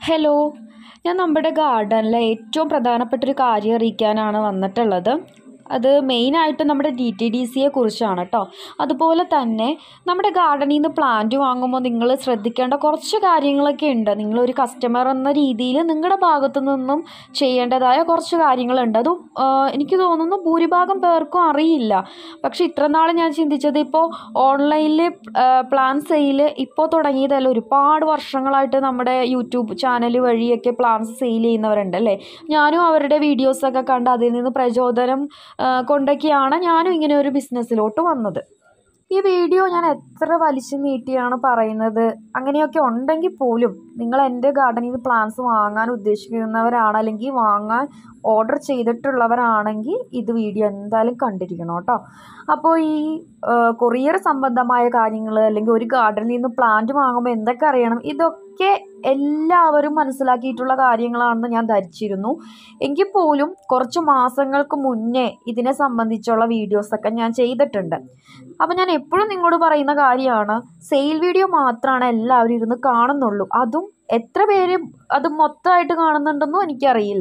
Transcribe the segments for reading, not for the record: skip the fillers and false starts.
Hello, ഞാൻ നമ്മുടെ ഗാർഡനിലെ ഏറ്റവും പ്രധാനപ്പെട്ട ഒരു കാര്യം അറിയിക്കാനാണ് വന്നിട്ടുള്ളത്. അത് മെയിനായിട്ട് നമ്മുടെ DTDCയെ കുറിച്ചാണ് കേട്ടോ. അതുപോലെ തന്നെ നമ്മുടെ ഗാർഡനിൽ നിന്ന് പ്ലാന്റ് വാങ്ങുമ്പോൾ നിങ്ങൾ ശ്രദ്ധിക്കേണ്ട കുറച്ച് കാര്യങ്ങളൊക്കെ ഉണ്ട്. നിങ്ങളൊരു കസ്റ്റമർ എന്ന രീതിയിൽ നിങ്ങളുടെ ഭാഗത്തു നിന്നും ചെയ്യേണ്ടതായ കുറച്ച് കാര്യങ്ങളുണ്ട്. അതും എനിക്ക് തോന്നുന്നു ഭൂരിഭാഗം പേർക്കും അറിയില്ല. പക്ഷെ ഇത്ര നാൾ ഞാൻ ചിന്തിച്ചത് ഇപ്പോൾ ഓൺലൈനിൽ പ്ലാൻ സെയിൽ ഇപ്പോൾ തുടങ്ങിയതല്ല, ഒരുപാട് വർഷങ്ങളായിട്ട് നമ്മുടെ യൂട്യൂബ് ചാനൽ വഴിയൊക്കെ പ്ലാൻസ് സെയിൽ ചെയ്യുന്നവരുണ്ട് അല്ലേ. ഞാനും അവരുടെ വീഡിയോസൊക്കെ കണ്ട് അതിൽ നിന്ന് പ്രചോദനം കൊണ്ടൊക്കെയാണ് ഞാനും ഇങ്ങനെ ഒരു ബിസിനസ്സിലോട്ട് വന്നത്. ഈ വീഡിയോ ഞാൻ എത്ര വലിച്ചു നീട്ടിയാണ് പറയുന്നത്. അങ്ങനെയൊക്കെ ഉണ്ടെങ്കിൽ പോലും നിങ്ങൾ എൻ്റെ ഗാർഡനിൽ നിന്ന് പ്ലാന്റ്സ് വാങ്ങാൻ ഉദ്ദേശിക്കുന്നവരാണ്, അല്ലെങ്കിൽ വാങ്ങാൻ ഓർഡർ ചെയ്തിട്ടുള്ളവരാണെങ്കിൽ ഇത് വീഡിയോ എന്തായാലും കണ്ടിരിക്കണം കേട്ടോ. അപ്പോൾ ഈ കൊറിയർ സംബന്ധമായ കാര്യങ്ങൾ, അല്ലെങ്കിൽ ഒരു ഗാർഡനിൽ നിന്ന് പ്ലാന്റ് വാങ്ങുമ്പോൾ എന്തൊക്കെ അറിയണം, ഇതൊക്കെ എല്ലാവരും മനസ്സിലാക്കിയിട്ടുള്ള കാര്യങ്ങളാണെന്ന് ഞാൻ ധരിച്ചിരുന്നു. എങ്കിൽ പോലും കുറച്ച് മാസങ്ങൾക്ക് മുന്നേ ഇതിനെ സംബന്ധിച്ചുള്ള വീഡിയോസൊക്കെ ഞാൻ ചെയ്തിട്ടുണ്ട്. അപ്പം ഞാൻ എപ്പോഴും നിങ്ങളോട് പറയുന്ന കാര്യമാണ്, സെയിൽ വീഡിയോ മാത്രമാണ് എല്ലാവരും ഇരുന്ന് കാണുന്നുള്ളൂ. അതും എത്ര പേര് അത് മൊത്തമായിട്ട് കാണുന്നുണ്ടെന്നും എനിക്കറിയില്ല.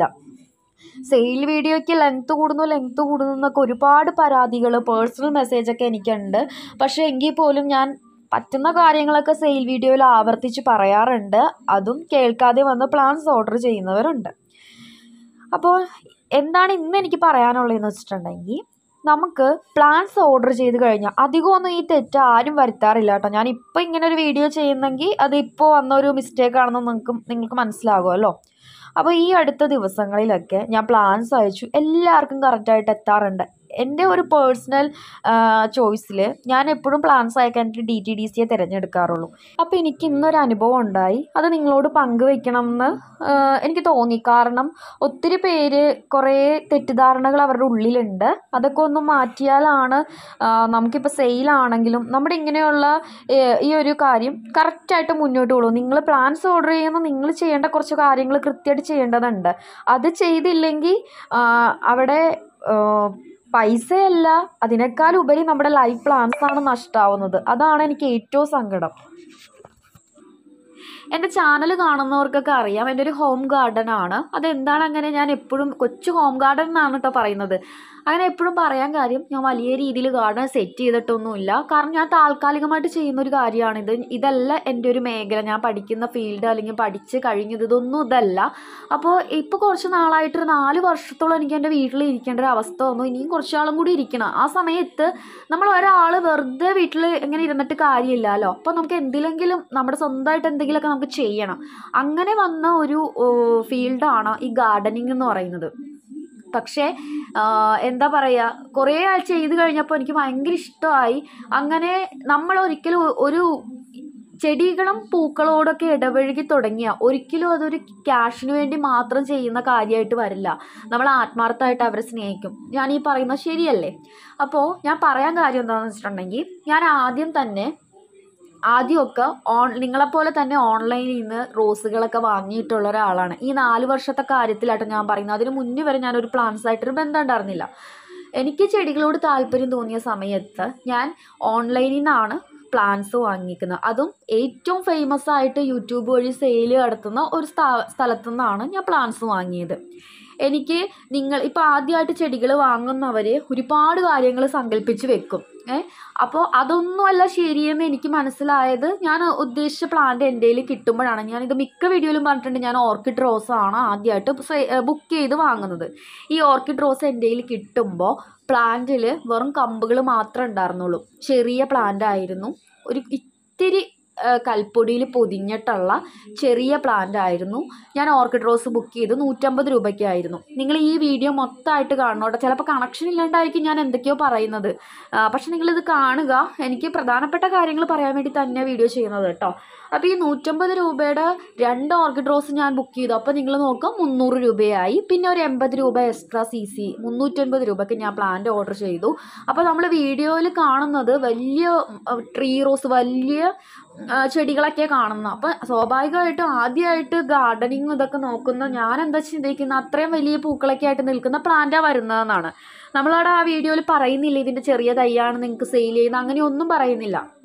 സെയിൽ വീഡിയോയ്ക്ക് ലെങ്ത്ത് കൂടുന്നു എന്നൊക്കെ ഒരുപാട് പരാതികൾ, പേഴ്സണൽ മെസ്സേജൊക്കെ എനിക്കുണ്ട്. പക്ഷേ എങ്കിൽ പോലും ഞാൻ പറ്റുന്ന കാര്യങ്ങളൊക്കെ സെയിൽ വീഡിയോയിൽ ആവർത്തിച്ച് പറയാറുണ്ട്. അതും കേൾക്കാതെ വന്ന് പ്ലാൻസ് ഓർഡർ ചെയ്യുന്നവരുണ്ട്. അപ്പോൾ എന്താണ് ഇന്ന് എനിക്ക് പറയാനുള്ളതെന്ന് വെച്ചിട്ടുണ്ടെങ്കിൽ, നമുക്ക് പ്ലാൻസ് ഓർഡർ ചെയ്ത് കഴിഞ്ഞാൽ അധികമൊന്നും ഈ തെറ്റ് ആരും വരുത്താറില്ല കേട്ടോ. ഞാനിപ്പോൾ ഇങ്ങനെ ഒരു വീഡിയോ ചെയ്യുന്നെങ്കിൽ അത് ഇപ്പോൾ വന്നൊരു മിസ്റ്റേക്കാണെന്ന് നിങ്ങൾക്ക് മനസ്സിലാകുമല്ലോ. അപ്പോൾ ഈ അടുത്ത ദിവസങ്ങളിലൊക്കെ ഞാൻ പ്ലാൻസ് അയച്ചു, എല്ലാവർക്കും കറക്റ്റായിട്ട് എത്താറുണ്ട്. എൻ്റെ ഒരു പേഴ്സണൽ ചോയ്സിൽ ഞാൻ എപ്പോഴും പ്ലാൻസ് അയക്കാൻ എനിക്ക് DTDCയെ തിരഞ്ഞെടുക്കാറുള്ളൂ. അപ്പോൾ എനിക്ക് ഇന്നൊരു അനുഭവം ഉണ്ടായി, അത് നിങ്ങളോട് പങ്കുവെക്കണം എന്ന് എനിക്ക് തോന്നി. കാരണം ഒത്തിരി പേര് കുറേ തെറ്റിദ്ധാരണകൾ അവരുടെ ഉള്ളിലുണ്ട്. അതൊക്കെ ഒന്ന് മാറ്റിയാലാണ് നമുക്കിപ്പോൾ സെയിലാണെങ്കിലും നമ്മുടെ ഇങ്ങനെയുള്ള ഈ ഒരു കാര്യം കറക്റ്റായിട്ട് മുന്നോട്ട് പോകും. നിങ്ങൾ പ്ലാൻസ് ഓർഡർ ചെയ്യുമ്പോൾ നിങ്ങൾ ചെയ്യേണ്ട കുറച്ച് കാര്യങ്ങൾ കൃത്യമായിട്ട് ചെയ്യേണ്ടതുണ്ട്. അത് ചെയ്തില്ലെങ്കിൽ അവിടെ പൈസയല്ല, അതിനേക്കാൾ ഉപരി നമ്മുടെ ലൈഫ് പ്ലാൻസാണ് നഷ്ടമാവുന്നത്. അതാണ് എനിക്ക് ഏറ്റവും സങ്കടം. എൻ്റെ ചാനൽ കാണുന്നവർക്കൊക്കെ അറിയാം, എൻ്റെ ഒരു ഹോം ഗാർഡൻ ആണ്. അതെന്താണ് അങ്ങനെ ഞാൻ എപ്പോഴും കൊച്ചു ഹോം ഗാർഡൻ എന്നാണ് കേട്ടോ പറയുന്നത്. അങ്ങനെ എപ്പോഴും പറയാൻ കാര്യം, ഞാൻ വലിയ രീതിയിൽ ഗാർഡൻ സെറ്റ് ചെയ്തിട്ടൊന്നുമില്ല. കാരണം ഞാൻ താൽക്കാലികമായിട്ട് ചെയ്യുന്നൊരു കാര്യമാണിത്. ഇതല്ല എൻ്റെ ഒരു മേഖല, ഞാൻ പഠിക്കുന്ന ഫീൽഡ് അല്ലെങ്കിൽ പഠിച്ച് കഴിഞ്ഞത് ഇതൊന്നും ഇതല്ല. അപ്പോൾ ഇപ്പോൾ കുറച്ച് നാളായിട്ട് 4 വർഷത്തോളം എനിക്ക് എൻ്റെ വീട്ടിൽ ഇരിക്കേണ്ട ഒരു അവസ്ഥ വന്നു. ഇനിയും കുറച്ച് നാളും കൂടി ഇരിക്കണം. ആ സമയത്ത് നമ്മൾ ഒരാൾ വെറുതെ വീട്ടിൽ ഇങ്ങനെ ഇരുന്നിട്ട് കാര്യമില്ലല്ലോ. അപ്പോൾ നമുക്ക് എന്തിലെങ്കിലും നമ്മുടെ സ്വന്തമായിട്ട് എന്തെങ്കിലുമൊക്കെ നമുക്ക് ചെയ്യണം. അങ്ങനെ വന്ന ഒരു ഫീൽഡാണ് ഈ ഗാർഡനിങ് എന്ന് പറയുന്നത്. പക്ഷേ എന്താ പറയുക, കുറേ ആൾ ചെയ്ത് കഴിഞ്ഞപ്പോൾ എനിക്ക് ഭയങ്കര ഇഷ്ടമായി. അങ്ങനെ നമ്മൾ ഒരിക്കലും ഒരു ചെടികളും പൂക്കളോടൊക്കെ ഇടപഴകി തുടങ്ങിയ ഒരിക്കലും അതൊരു ക്യാഷിന് വേണ്ടി മാത്രം ചെയ്യുന്ന കാര്യമായിട്ട് വരില്ല. നമ്മൾ ആത്മാർത്ഥമായിട്ട് അവരെ സ്നേഹിക്കും. ഞാൻ ഈ പറയുന്നത് ശരിയല്ലേ? അപ്പോൾ ഞാൻ പറയാൻ കാര്യം എന്താണെന്ന് വെച്ചിട്ടുണ്ടെങ്കിൽ, ഞാൻ ആദ്യമൊക്കെ നിങ്ങളെപ്പോലെ തന്നെ ഓൺലൈനിൽ നിന്ന് റോസുകളൊക്കെ വാങ്ങിയിട്ടുള്ള ഒരാളാണ്. ഈ 4 വർഷത്തെ കാര്യത്തിലായിട്ട് ഞാൻ പറയുന്നത്. അതിന് മുന്നേ വരെ ഞാനൊരു പ്ലാന്റ്സായിട്ടൊരു ബന്ധം ഉണ്ടായിരുന്നില്ല. എനിക്ക് ചെടികളോട് താല്പര്യം തോന്നിയ സമയത്ത് ഞാൻ ഓൺലൈനിൽ നിന്നാണ് പ്ലാന്റ്സ് വാങ്ങിക്കുന്നത്. അതും ഏറ്റവും ഫേമസ് ആയിട്ട് യൂട്യൂബ് വഴി സെയിൽ നടത്തുന്ന ഒരു സ്ഥലത്തു നിന്നാണ് ഞാൻ പ്ലാന്റ്സ് വാങ്ങിയത്. എനിക്ക് ഇപ്പോൾ ആദ്യമായിട്ട് ചെടികൾ വാങ്ങുന്നവർ ഒരുപാട് കാര്യങ്ങൾ സങ്കല്പിച്ച് വെക്കും. അപ്പോൾ അതൊന്നുമല്ല ശരിയെന്ന് എനിക്ക് മനസ്സിലായത് ഞാൻ ഉദ്ദേശിച്ച പ്ലാന്റ് എൻ്റെ കയ്യിൽ കിട്ടുമ്പോഴാണ്. ഞാനിത് മിക്ക വീഡിയോയിലും പറഞ്ഞിട്ടുണ്ട്, ഞാൻ ഓർക്കിഡ് റോസാണ് ആദ്യമായിട്ട് ബുക്ക് ചെയ്ത് വാങ്ങുന്നത്. ഈ ഓർക്കിഡ് റോസ് എൻ്റെ കയ്യിൽ കിട്ടുമ്പോൾ പ്ലാന്റിൽ വെറും കമ്പുകൾ മാത്രമേ ഉണ്ടായിരുന്നുള്ളൂ. ചെറിയ പ്ലാന്റ് ആയിരുന്നു, ഒരു ഇത്തിരി കൽപ്പൊടിയിൽ പൊതിഞ്ഞിട്ടുള്ള ചെറിയ പ്ലാന്റ് ആയിരുന്നു. ഞാൻ ഓർക്കിഡ് റോസ് ബുക്ക് ചെയ്ത് 150 രൂപയ്ക്കായിരുന്നു. നിങ്ങൾ ഈ വീഡിയോ മൊത്തമായിട്ട് കാണണോട്ടോ. ചിലപ്പോൾ കണക്ഷൻ ഇല്ലാണ്ടായിരിക്കും ഞാൻ എന്തൊക്കെയോ പറയുന്നത്. പക്ഷെ നിങ്ങളിത് കാണുക. എനിക്ക് പ്രധാനപ്പെട്ട കാര്യങ്ങൾ പറയാൻ വേണ്ടി തന്നെ വീഡിയോ ചെയ്യുന്നത് കേട്ടോ. അപ്പോൾ ഈ 150 രൂപയുടെ 2 ഓർക്കിഡ് റോസ് ഞാൻ ബുക്ക് ചെയ്തു. അപ്പോൾ നിങ്ങൾ നോക്കാം 300 രൂപയായി. പിന്നെ ഒരു 80 രൂപ എക്സ്ട്രാ CC 350 രൂപയ്ക്ക് ഞാൻ പ്ലാന്റ് ഓർഡർ ചെയ്തു. അപ്പോൾ നമ്മൾ വീഡിയോയിൽ കാണുന്നത് വലിയ ട്രീ റോസ്, വലിയ ചെടികളൊക്കെ കാണുന്നത്. അപ്പം സ്വാഭാവികമായിട്ടും ആദ്യമായിട്ട് ഗാർഡനിങ് ഇതൊക്കെ നോക്കുന്ന ഞാൻ എന്താ ചിന്തിക്കുന്നത്, അത്രയും വലിയ പൂക്കളൊക്കെ ആയിട്ട് നിൽക്കുന്ന പ്ലാന്റാണ് വരുന്നതെന്നാണ്. നമ്മളവിടെ ആ വീഡിയോയിൽ പറയുന്നില്ല ഇതിൻ്റെ ചെറിയ തൈയാണ് നിങ്ങൾക്ക് സെയിൽ ചെയ്യുന്നത്, അങ്ങനെയൊന്നും പറയുന്നില്ല.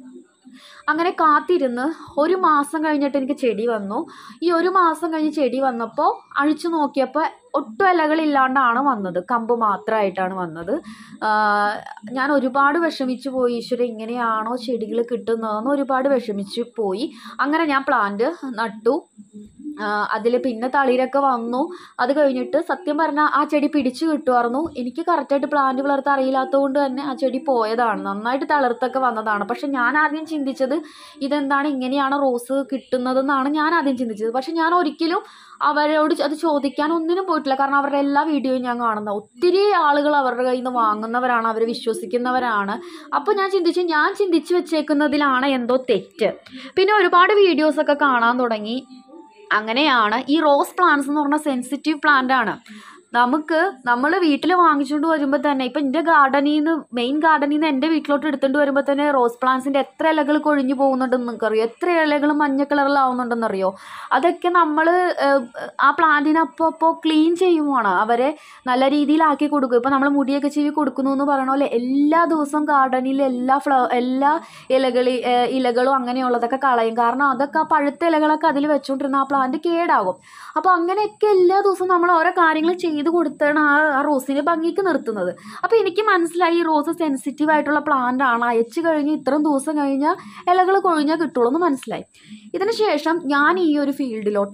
അങ്ങനെ കാത്തിരുന്ന് 1 മാസം കഴിഞ്ഞിട്ട് എനിക്ക് ചെടി വന്നു. ഈ 1 മാസം കഴിഞ്ഞ് ചെടി വന്നപ്പോൾ അഴിച്ചു നോക്കിയപ്പോൾ ഒട്ടും ഇലകളില്ലാണ്ടാണ് വന്നത്, കമ്പ് മാത്രമായിട്ടാണ് വന്നത്. ഞാൻ ഒരുപാട് വിഷമിച്ചു പോയി. ഈശ്വര, ഇങ്ങനെയാണോ ചെടികൾ കിട്ടുന്നതെന്ന് ഒരുപാട് വിഷമിച്ചു പോയി. അങ്ങനെ ഞാൻ പ്ലാന്റ് നട്ടു. അതിൽ പിന്നെ തളിരൊക്കെ വന്നു. അത് കഴിഞ്ഞിട്ട് സത്യം പറഞ്ഞാൽ ആ ചെടി പിടിച്ചു കിട്ടുമായിരുന്നു. എനിക്ക് കറക്റ്റായിട്ട് പ്ലാന്റ് വളർത്താൻ അറിയില്ലാത്തത് കൊണ്ട് തന്നെ ആ ചെടി പോയതാണ്. നന്നായിട്ട് തളിർത്തൊക്കെ വന്നതാണ്. പക്ഷെ ഞാൻ ആദ്യം ചിന്തിച്ചത് ഇതെന്താണ് ഇങ്ങനെയാണ് റോസ് കിട്ടുന്നതെന്നാണ് ഞാൻ ആദ്യം ചിന്തിച്ചത്. പക്ഷെ ഞാൻ ഒരിക്കലും അവരോട് അത് ചോദിക്കാൻ ഒന്നിനും പോയിട്ടില്ല. കാരണം അവരുടെ എല്ലാ വീഡിയോയും ഞാൻ കാണുന്ന ഒത്തിരി ആളുകൾ അവരുടെ കയ്യിൽ നിന്ന് വാങ്ങുന്നവരാണ്, അവർ വിശ്വസിക്കുന്നവരാണ്. അപ്പോൾ ഞാൻ ചിന്തിച്ച് വെച്ചേക്കുന്നതിലാണ് എന്തോ തെറ്റ്. പിന്നെ ഒരുപാട് വീഡിയോസൊക്കെ കാണാൻ തുടങ്ങി. അങ്ങനെയാണ് ഈ റോസ് പ്ലാന്റ്സ് എന്ന് പറഞ്ഞാൽ സെൻസിറ്റീവ് പ്ലാന്റ് ആണ്. നമ്മൾ വീട്ടിൽ വാങ്ങിച്ചുകൊണ്ട് വരുമ്പോൾ തന്നെ, ഇപ്പം എൻ്റെ മെയിൻ ഗാർഡനിൽ നിന്ന് എൻ്റെ വീട്ടിലോട്ട് എടുത്തുകൊണ്ട് വരുമ്പോൾ തന്നെ റോസ് പ്ലാന്റ്സിൻ്റെ എത്ര ഇലകൾ കൊഴിഞ്ഞു പോകുന്നുണ്ടെന്ന് നിങ്ങൾക്കറിയോ? എത്ര ഇലകൾ മഞ്ഞ കളറിലാവുന്നുണ്ടെന്നറിയോ? അതൊക്കെ നമ്മൾ ആ പ്ലാന്റിനെ അപ്പോൾ ക്ലീൻ ചെയ്യുവാണ്. അവരെ നല്ല രീതിയിലാക്കി കൊടുക്കും. ഇപ്പോൾ നമ്മൾ മുടിയൊക്കെ ചീവി കൊടുക്കുന്നു എന്ന് പറയണ പോലെ എല്ലാ ദിവസവും ഗാർഡനിൽ എല്ലാ ഇലകളും അങ്ങനെയുള്ളതൊക്കെ കളയും. കാരണം അതൊക്കെ ആ പഴുത്ത ഇലകളൊക്കെ അതിൽ വെച്ചുകൊണ്ടിരുന്ന ആ പ്ലാന്റ് കേടാകും. അപ്പോൾ അങ്ങനെയൊക്കെ എല്ലാ ദിവസവും നമ്മൾ ഓരോ കാര്യങ്ങൾ ചെയ്ത് കൊടുത്താണ് ആ റോസിനെ ഭംഗിക്ക് നിർത്തുന്നത്. അപ്പോൾ എനിക്ക് മനസ്സിലായി ഈ റോസ് സെൻസിറ്റീവ് ആയിട്ടുള്ള പ്ലാന്റ് ആണ്. അയച്ചു കഴിഞ്ഞ് ഇത്രയും ദിവസം കഴിഞ്ഞാൽ ഇലകൾ കൊഴിഞ്ഞാൽ കിട്ടുള്ളൂ എന്ന് മനസ്സിലായി. ഇതിന് ശേഷം ഞാൻ ഈ ഫീൽഡിലോട്ട്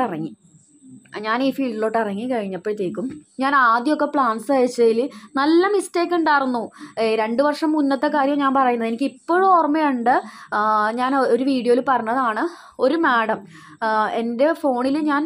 ഇറങ്ങി കഴിഞ്ഞപ്പോഴത്തേക്കും ഞാൻ ആദ്യമൊക്കെ പ്ലാന്റ്സ് അയച്ചതിൽ നല്ല മിസ്റ്റേക്ക് ഉണ്ടായിരുന്നു. 2 വർഷം മുന്നത്തെ കാര്യം ഞാൻ പറയുന്നത്. എനിക്ക് ഇപ്പോഴും ഓർമ്മയുണ്ട്. ഞാൻ ഒരു വീഡിയോയിൽ പറഞ്ഞതാണ്. ഒരു മാഡം എൻ്റെ ഫോണിൽ ഞാൻ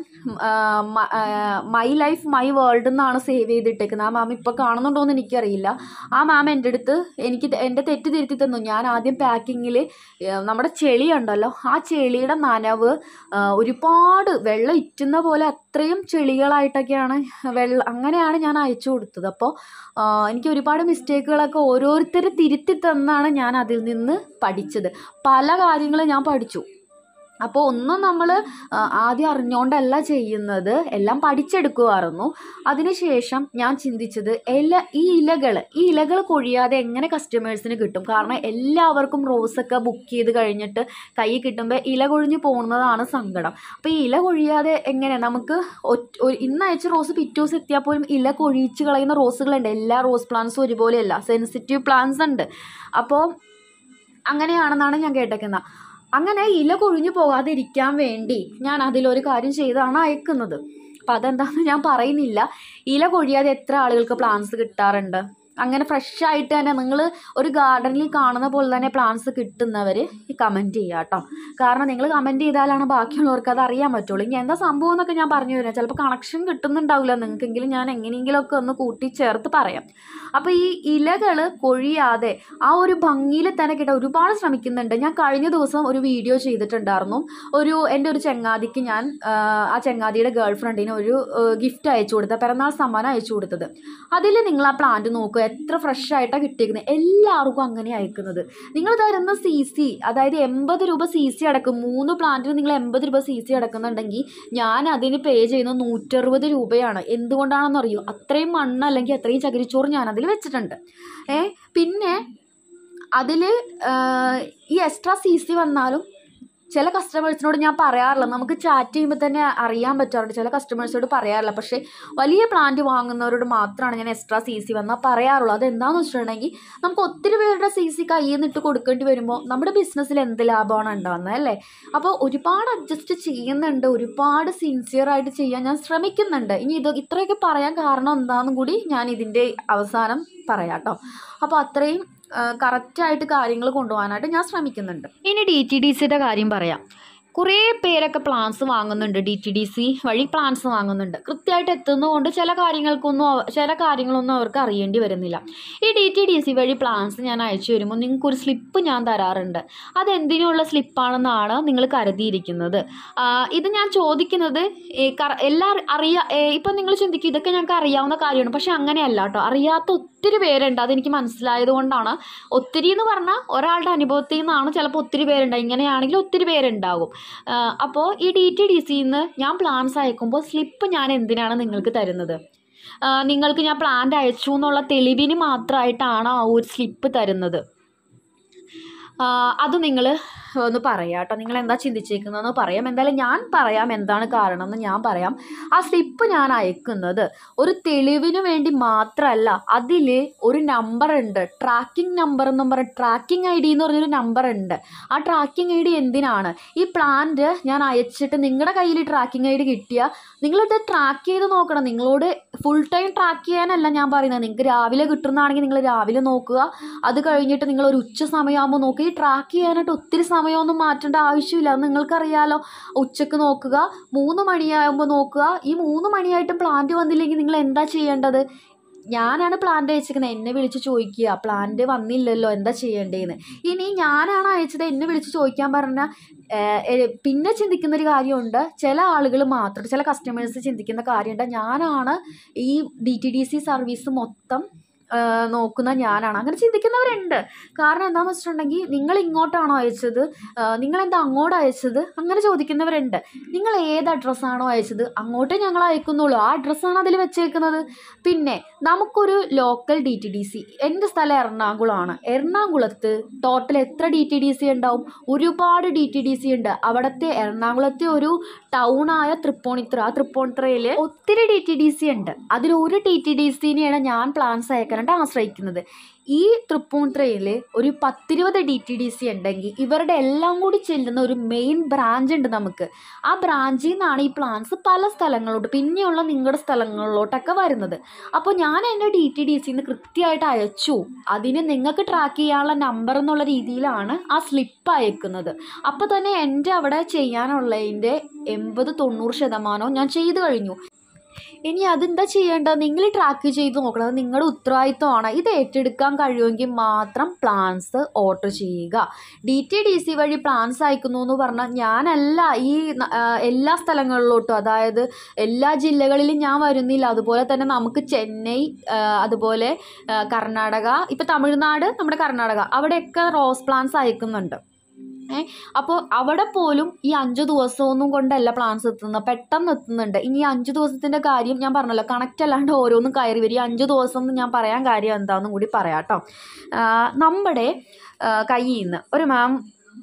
മൈ ലൈഫ് മൈ വേൾഡ് എന്നാണ് സേവ് ചെയ്തിട്ടേക്കുന്നത്. ആ മാം ഇപ്പോൾ കാണുന്നുണ്ടോയെന്ന് എനിക്കറിയില്ല. ആ മാം എൻ്റെ അടുത്ത് എൻ്റെ തെറ്റ് തിരുത്തി തന്നു. ഞാൻ ആദ്യം പാക്കിങ്ങിൽ നമ്മുടെ ചെളി ഉണ്ടല്ലോ, ആ ചെളിയുടെ നനവ് ഒരുപാട് വെള്ളം ഇറ്റുന്ന പോലെ അത്രയും ചെളികളായിട്ടൊക്കെയാണ് അങ്ങനെയാണ് ഞാൻ അയച്ചു കൊടുത്തത്. അപ്പോൾ എനിക്ക് ഒരുപാട് മിസ്റ്റേക്കുകളൊക്കെ ഓരോരുത്തർ തിരുത്തി തന്നാണ് ഞാൻ അതിൽ നിന്ന് പഠിച്ചത്. പല കാര്യങ്ങളും ഞാൻ പഠിച്ചു. അപ്പോൾ ഒന്നും നമ്മൾ ആദ്യം അറിഞ്ഞുകൊണ്ടല്ല ചെയ്യുന്നത്, എല്ലാം പഠിച്ചെടുക്കുമായിരുന്നു. അതിനുശേഷം ഞാൻ ചിന്തിച്ചത് ഈ ഇലകൾ കൊഴിയാതെ എങ്ങനെ കസ്റ്റമേഴ്സിന് കിട്ടും? കാരണം എല്ലാവർക്കും റോസൊക്കെ ബുക്ക് ചെയ്ത് കഴിഞ്ഞിട്ട് കൈ കിട്ടുമ്പോൾ ഇല കൊഴിഞ്ഞ് പോകുന്നതാണ് സങ്കടം. അപ്പോൾ ഈ ഇല കൊഴിയാതെ എങ്ങനെ നമുക്ക് ഇന്ന് അയച്ച റോസ് പിറ്റേ ദിവസം എത്തിയാൽ പോലും ഇല കൊഴിച്ച് കളയുന്ന റോസുകളുണ്ട്. എല്ലാ റോസ് പ്ലാന്റ്സും ഒരുപോലെയല്ല, സെൻസിറ്റീവ് പ്ലാന്റ്സ് ഉണ്ട്. അപ്പോൾ അങ്ങനെയാണെന്നാണ് ഞാൻ കേട്ടേക്കുന്നത്. അങ്ങനെ ഇല കൊഴിഞ്ഞു പോകാതിരിക്കാൻ വേണ്ടി ഞാൻ അതിലൊരു കാര്യം ചെയ്താണ് അയക്കുന്നത്. അപ്പം അതെന്താണെന്ന് ഞാൻ പറയുന്നില്ല. ഇല കൊഴിയാതെ എത്ര ആളുകൾക്ക് പ്ലാന്റ്സ് കിട്ടാറുണ്ട്? അങ്ങനെ ഫ്രഷായിട്ട് തന്നെ നിങ്ങൾ ഒരു ഗാർഡനിൽ കാണുന്ന പോലെ തന്നെ പ്ലാന്റ്സ് കിട്ടുന്നവർ കമൻറ്റ് ചെയ്യുക കേട്ടോ. കാരണം നിങ്ങൾ കമൻറ്റ് ചെയ്താലാണ് ബാക്കിയുള്ളവർക്ക് അത് അറിയാൻ പറ്റുള്ളൂ. ഇനി എന്താ സംഭവം എന്നൊക്കെ ഞാൻ പറഞ്ഞു തരാം. ചിലപ്പോൾ കണക്ഷൻ കിട്ടുന്നുണ്ടാവില്ല നിങ്ങൾക്കെങ്കിലും ഞാൻ എങ്ങനെയെങ്കിലുമൊക്കെ ഒന്ന് കൂട്ടിച്ചേർത്ത് പറയാം. അപ്പോൾ ഈ ഇലകൾ കൊഴിയാതെ ആ ഒരു ഭംഗിയിൽ തന്നെ കിട്ടാൻ ഒരുപാട് ശ്രമിക്കുന്നുണ്ട്. ഞാൻ കഴിഞ്ഞ ദിവസം ഒരു വീഡിയോ ചെയ്തിട്ടുണ്ടായിരുന്നു. എൻ്റെ ഒരു ചങ്ങാതിക്ക് ഞാൻ ആ ചങ്ങാതിയുടെ ഗേൾ ഫ്രണ്ടിന് ഒരു ഗിഫ്റ്റ് അയച്ചു കൊടുത്ത, പിറന്നാൾ സമ്മാനം അയച്ചു കൊടുത്തത്. അതിൽ നിങ്ങൾ ആ പ്ലാന്റ് നോക്കുക, എത്ര ഫ്രഷ് ആയിട്ടാണ് കിട്ടിയിരിക്കുന്നത്. എല്ലാവർക്കും അങ്ങനെ അയക്കുന്നത്. നിങ്ങൾ തരുന്ന CC, അതായത് 80 രൂപ CC അടക്കും. 3 പ്ലാന്റിന് നിങ്ങൾ 80 രൂപ CC അടക്കുന്നുണ്ടെങ്കിൽ ഞാൻ അതിന് പേ ചെയ്യുന്നത് 160 രൂപയാണ്. എന്തുകൊണ്ടാണെന്നറിയോ? അത്രയും മണ്ണ് അല്ലെങ്കിൽ അത്രയും ചകിരിച്ചോറ് ഞാൻ അതിൽ വെച്ചിട്ടുണ്ട്. പിന്നെ അതിൽ ഈ എക്സ്ട്രാ CC വന്നാലും ചില കസ്റ്റമേഴ്സിനോട് ഞാൻ പറയാറില്ല. നമുക്ക് ചാറ്റ് ചെയ്യുമ്പോൾ തന്നെ അറിയാൻ പറ്റാറുണ്ട്. ചില കസ്റ്റമേഴ്സിനോട് പറയാറില്ല. പക്ഷേ വലിയ പ്ലാന്റ് വാങ്ങുന്നവരോട് മാത്രമാണ് ഞാൻ എക്സ്ട്രാ CC വന്നാൽ പറയാറുള്ളൂ. അതെന്താണെന്ന് വെച്ചിട്ടുണ്ടെങ്കിൽ നമുക്ക് ഒത്തിരി പേരുടെ CC കയ്യിൽ നിന്നിട്ട് കൊടുക്കേണ്ടി വരുമ്പോൾ നമ്മുടെ ബിസിനസ്സിൽ എന്ത് ലാഭമാണ് ഉണ്ടാകുന്നത് അല്ലേ? അപ്പോൾ ഒരുപാട് അഡ്ജസ്റ്റ് ചെയ്യുന്നുണ്ട്, ഒരുപാട് സിൻസിയറായിട്ട് ചെയ്യാൻ ഞാൻ ശ്രമിക്കുന്നുണ്ട്. ഇനി ഇത്രയൊക്കെ പറയാൻ കാരണം എന്താണെന്നും കൂടി ഞാൻ ഇതിൻ്റെ അവസാനം പറയാം കേട്ടോ. അപ്പോൾ അത്രയും കറക്റ്റായിട്ട് കാര്യങ്ങൾ കൊണ്ടുപോകാനായിട്ട് ഞാൻ ശ്രമിക്കുന്നുണ്ട്. ഇനി DTDCയുടെ കാര്യം പറയാം. കുറേ പേരൊക്കെ പ്ലാന്റ്സ് വാങ്ങുന്നുണ്ട്, DTDC വഴി പ്ലാന്റ്സ് വാങ്ങുന്നുണ്ട്. കൃത്യമായിട്ട് എത്തുന്നതുകൊണ്ട് ചില കാര്യങ്ങളൊന്നും അവർക്ക് അറിയേണ്ടി വരുന്നില്ല. ഈ DTDC വഴി പ്ലാന്റ്സ് ഞാൻ അയച്ചു വരുമ്പോൾ നിങ്ങൾക്കൊരു സ്ലിപ്പ് ഞാൻ തരാറുണ്ട്. അതെന്തിനുള്ള സ്ലിപ്പാണെന്നാണ് നിങ്ങൾ കരുതിയിരിക്കുന്നത്. ഇത് ഞാൻ ചോദിക്കുന്നത് ഇപ്പം നിങ്ങൾ ചിന്തിക്കും ഇതൊക്കെ ഞങ്ങൾക്ക് അറിയാവുന്ന കാര്യമാണ്. പക്ഷെ അങ്ങനെയല്ല കേട്ടോ. അറിയാത്ത ഒത്തിരി പേരുണ്ട്. അതെനിക്ക് മനസ്സിലായത് കൊണ്ടാണ്. ഒത്തിരി എന്ന് പറഞ്ഞാൽ ഒരാളുടെ അനുഭവത്തിൽ നിന്നാണ്. ചിലപ്പോൾ ഒത്തിരി പേരുണ്ടാവും. ഇങ്ങനെയാണെങ്കിൽ ഒത്തിരി പേരുണ്ടാകും. അപ്പോൾ ഈ DTDCയിൽ നിന്ന് ഞാൻ പ്ലാന്റ്സ് അയക്കുമ്പോൾ സ്ലിപ്പ് ഞാൻ എന്തിനാണ് നിങ്ങൾക്ക് തരുന്നത്? നിങ്ങൾക്ക് ഞാൻ പ്ലാന്റ് അയച്ചു എന്നുള്ള തെളിവിന് മാത്രമായിട്ടാണ് ആ ഒരു സ്ലിപ്പ് തരുന്നത്. അത് നിങ്ങൾ ഒന്ന് പറയാം കേട്ടോ. നിങ്ങൾ എന്താ ചിന്തിച്ചേക്കുന്നതെന്ന് പറയാം. എന്തായാലും ഞാൻ പറയാം എന്താണ് കാരണം എന്ന് ഞാൻ പറയാം. ആ സ്ലിപ്പ് ഞാൻ അയക്കുന്നത് ഒരു തെളിവിന് വേണ്ടി മാത്രമല്ല. അതിൽ ഒരു നമ്പർ ഉണ്ട്, ട്രാക്കിംഗ് നമ്പർ എന്നും പറഞ്ഞ ട്രാക്കിംഗ് ID എന്ന് പറഞ്ഞൊരു നമ്പർ ഉണ്ട്. ആ ട്രാക്കിംഗ് ID എന്തിനാണ്? ഈ പ്ലാന്റ് ഞാൻ അയച്ചിട്ട് നിങ്ങളുടെ കയ്യിൽ ട്രാക്കിംഗ് ID കിട്ടിയാൽ നിങ്ങളിത് ട്രാക്ക് ചെയ്ത് നോക്കണം. നിങ്ങളോട് ഫുൾ ടൈം ട്രാക്ക് ചെയ്യാനല്ല ഞാൻ പറയുന്നത്. നിങ്ങൾക്ക് രാവിലെ കിട്ടുന്നതാണെങ്കിൽ നിങ്ങൾ രാവിലെ നോക്കുക. അത് കഴിഞ്ഞിട്ട് നിങ്ങൾ ഒരു ഉച്ച സമയമാകുമ്പോൾ നോക്കുക. ഈ ട്രാക്ക് ചെയ്യാനായിട്ട് ഒത്തിരി സമയമൊന്നും മാറ്റേണ്ട ആവശ്യമില്ല. അത് നിങ്ങൾക്കറിയാലോ. ഉച്ചക്ക് നോക്കുക, 3 മണിയാകുമ്പോൾ നോക്കുക. ഈ 3 മണിയായിട്ടും പ്ലാന്റ് വന്നില്ലെങ്കിൽ നിങ്ങൾ എന്താ ചെയ്യേണ്ടത്? ഞാനാണ് പ്ലാന്റ് അയച്ചിരിക്കുന്നത്, എന്നെ വിളിച്ച് ചോദിക്കുക പ്ലാന്റ് വന്നില്ലല്ലോ എന്താ ചെയ്യേണ്ടതെന്ന്. ഇനി ഞാനാണ് അയച്ചത്, എന്നെ വിളിച്ച് ചോദിക്കാൻ പറഞ്ഞാൽ പിന്നെ ചിന്തിക്കുന്നൊരു കാര്യമുണ്ട്. ചില ആളുകൾ മാത്രം, ചില കസ്റ്റമേഴ്സ് ചിന്തിക്കുന്ന കാര്യമുണ്ട്, ഞാനാണ് ഈ DTDC സർവീസ് മൊത്തം നോക്കുന്ന ഞാനാണ്. അങ്ങനെ ചിന്തിക്കുന്നവരുണ്ട്. കാരണം എന്താണെന്ന് വെച്ചിട്ടുണ്ടെങ്കിൽ നിങ്ങൾ ഇങ്ങോട്ടാണോ അയച്ചത്, നിങ്ങളെന്താ അങ്ങോട്ട് അയച്ചത്, അങ്ങനെ ചോദിക്കുന്നവരുണ്ട്. നിങ്ങൾ ഏത് അഡ്രസ്സാണോ അയച്ചത് അങ്ങോട്ടേ ഞങ്ങൾ അയക്കുന്നുള്ളൂ. ആ അഡ്രസ്സാണ് അതിൽ വെച്ചേക്കുന്നത്. പിന്നെ നമുക്കൊരു ലോക്കൽ DTDC, എൻ്റെ സ്ഥലം എറണാകുളമാണ്. എറണാകുളത്ത് ടോട്ടൽ എത്ര DTDC ഉണ്ടാവും? ഒരുപാട് DTDC ഉണ്ട്. അവിടുത്തെ എറണാകുളത്തെ ഒരു ടൗണായ തൃപ്പൂണിത്തുറ, ആ തൃപ്പൂണിത്തുറയിൽ ഒത്തിരി DTDC ഉണ്ട്. അതിലൊരു DTDCനെയാണ് ഞാൻ പ്ലാൻസ് അയക്കാനായിട്ട് ആശ്രയിക്കുന്നത്. ഈ തൃപ്പൂണിത്തുറയിൽ ഒരു 10-20 DTDC ഉണ്ടെങ്കിൽ ഇവരുടെ എല്ലാം കൂടി ചെല്ലുന്ന ഒരു മെയിൻ ബ്രാഞ്ച് ഉണ്ട് നമുക്ക്. ആ ബ്രാഞ്ചിൽ നിന്നാണ് ഈ പ്ലാൻസ് പല സ്ഥലങ്ങളോട്ട്, പിന്നെയുള്ള നിങ്ങളുടെ സ്ഥലങ്ങളിലോട്ടൊക്കെ വരുന്നത്. അപ്പോൾ ഞാൻ എൻ്റെ DTDCന്ന് കൃത്യമായിട്ട് അയച്ചു. അതിന് നിങ്ങൾക്ക് ട്രാക്ക് ചെയ്യാനുള്ള നമ്പർ എന്നുള്ള രീതിയിലാണ് ആ സ്ലിപ്പ് അയക്കുന്നത്. അപ്പോൾ തന്നെ എൻ്റെ അവിടെ ചെയ്യാനുള്ളതിൻ്റെ 80-90% ഞാൻ ചെയ്തു കഴിഞ്ഞു. ഇനി അതെന്താ ചെയ്യേണ്ടത്? നിങ്ങൾ ട്രാക്ക് ചെയ്ത് നോക്കണം. അത് നിങ്ങളുടെ ഉത്തരവാദിത്വമാണ്. ഇത് ഏറ്റെടുക്കാൻ കഴിയുമെങ്കിൽ മാത്രം പ്ലാൻസ് ഓർഡർ ചെയ്യുക. DTDC വഴി പ്ലാൻസ് അയക്കുന്നു എന്ന് പറഞ്ഞാൽ ഞാനല്ല ഈ എല്ലാ സ്ഥലങ്ങളിലോട്ടും, അതായത് എല്ലാ ജില്ലകളിലും ഞാൻ വരുന്നില്ല. അതുപോലെ തന്നെ നമുക്ക് ചെന്നൈ, അതുപോലെ കർണാടക, ഇപ്പോൾ തമിഴ്നാട്, നമ്മുടെ കർണാടക, അവിടെയൊക്കെ റോസ് പ്ലാൻസ് അയക്കുന്നുണ്ട്. അപ്പോൾ അവിടെ പോലും ഈ 5 ദിവസമൊന്നും കൊണ്ടല്ല പ്ലാൻസ് എത്തുന്നത്, പെട്ടെന്ന് എത്തുന്നുണ്ട്. ഇനി 5 ദിവസത്തിൻ്റെ കാര്യം ഞാൻ പറഞ്ഞല്ലോ, കണക്റ്റ് അല്ലാണ്ട് ഓരോന്നും കയറി വരും. ഈ 5 ദിവസം എന്ന് ഞാൻ പറയാൻ കാര്യം എന്താണെന്നും കൂടി പറയാം കേട്ടോ. നമ്മുടെ കയ്യിൽ നിന്ന് ഒരു മാം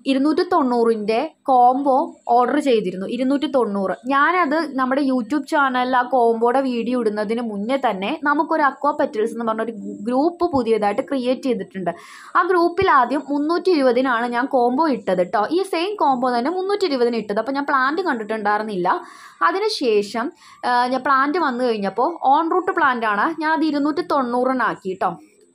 290ൻ്റെ കോംബോ ഓർഡർ ചെയ്തിരുന്നു. 290. ഞാനത് നമ്മുടെ യൂട്യൂബ് ചാനലിൽ ആ കോംബോയുടെ വീഡിയോ ഇടുന്നതിന് മുന്നേ തന്നെ നമുക്കൊരു അക്വാ പെറ്റൽസ് എന്ന് പറഞ്ഞൊരു ഗ്രൂപ്പ് പുതിയതായിട്ട് ക്രിയേറ്റ് ചെയ്തിട്ടുണ്ട്. ആ ഗ്രൂപ്പിൽ ആദ്യം 320-നാണ് ഞാൻ കോംബോ ഇട്ടത് കേട്ടോ. ഈ സെയിം കോംബോ തന്നെ 320-ന് ഇട്ടത്. അപ്പോൾ ഞാൻ പ്ലാന്റ് കണ്ടിട്ടുണ്ടായിരുന്നില്ല. അതിനുശേഷം ഞാൻ പ്ലാന്റ് വന്നു കഴിഞ്ഞപ്പോൾ ഓൺ റൂട്ട് പ്ലാന്റാണ്, ഞാനത് 290-നാക്കി കേട്ടോ.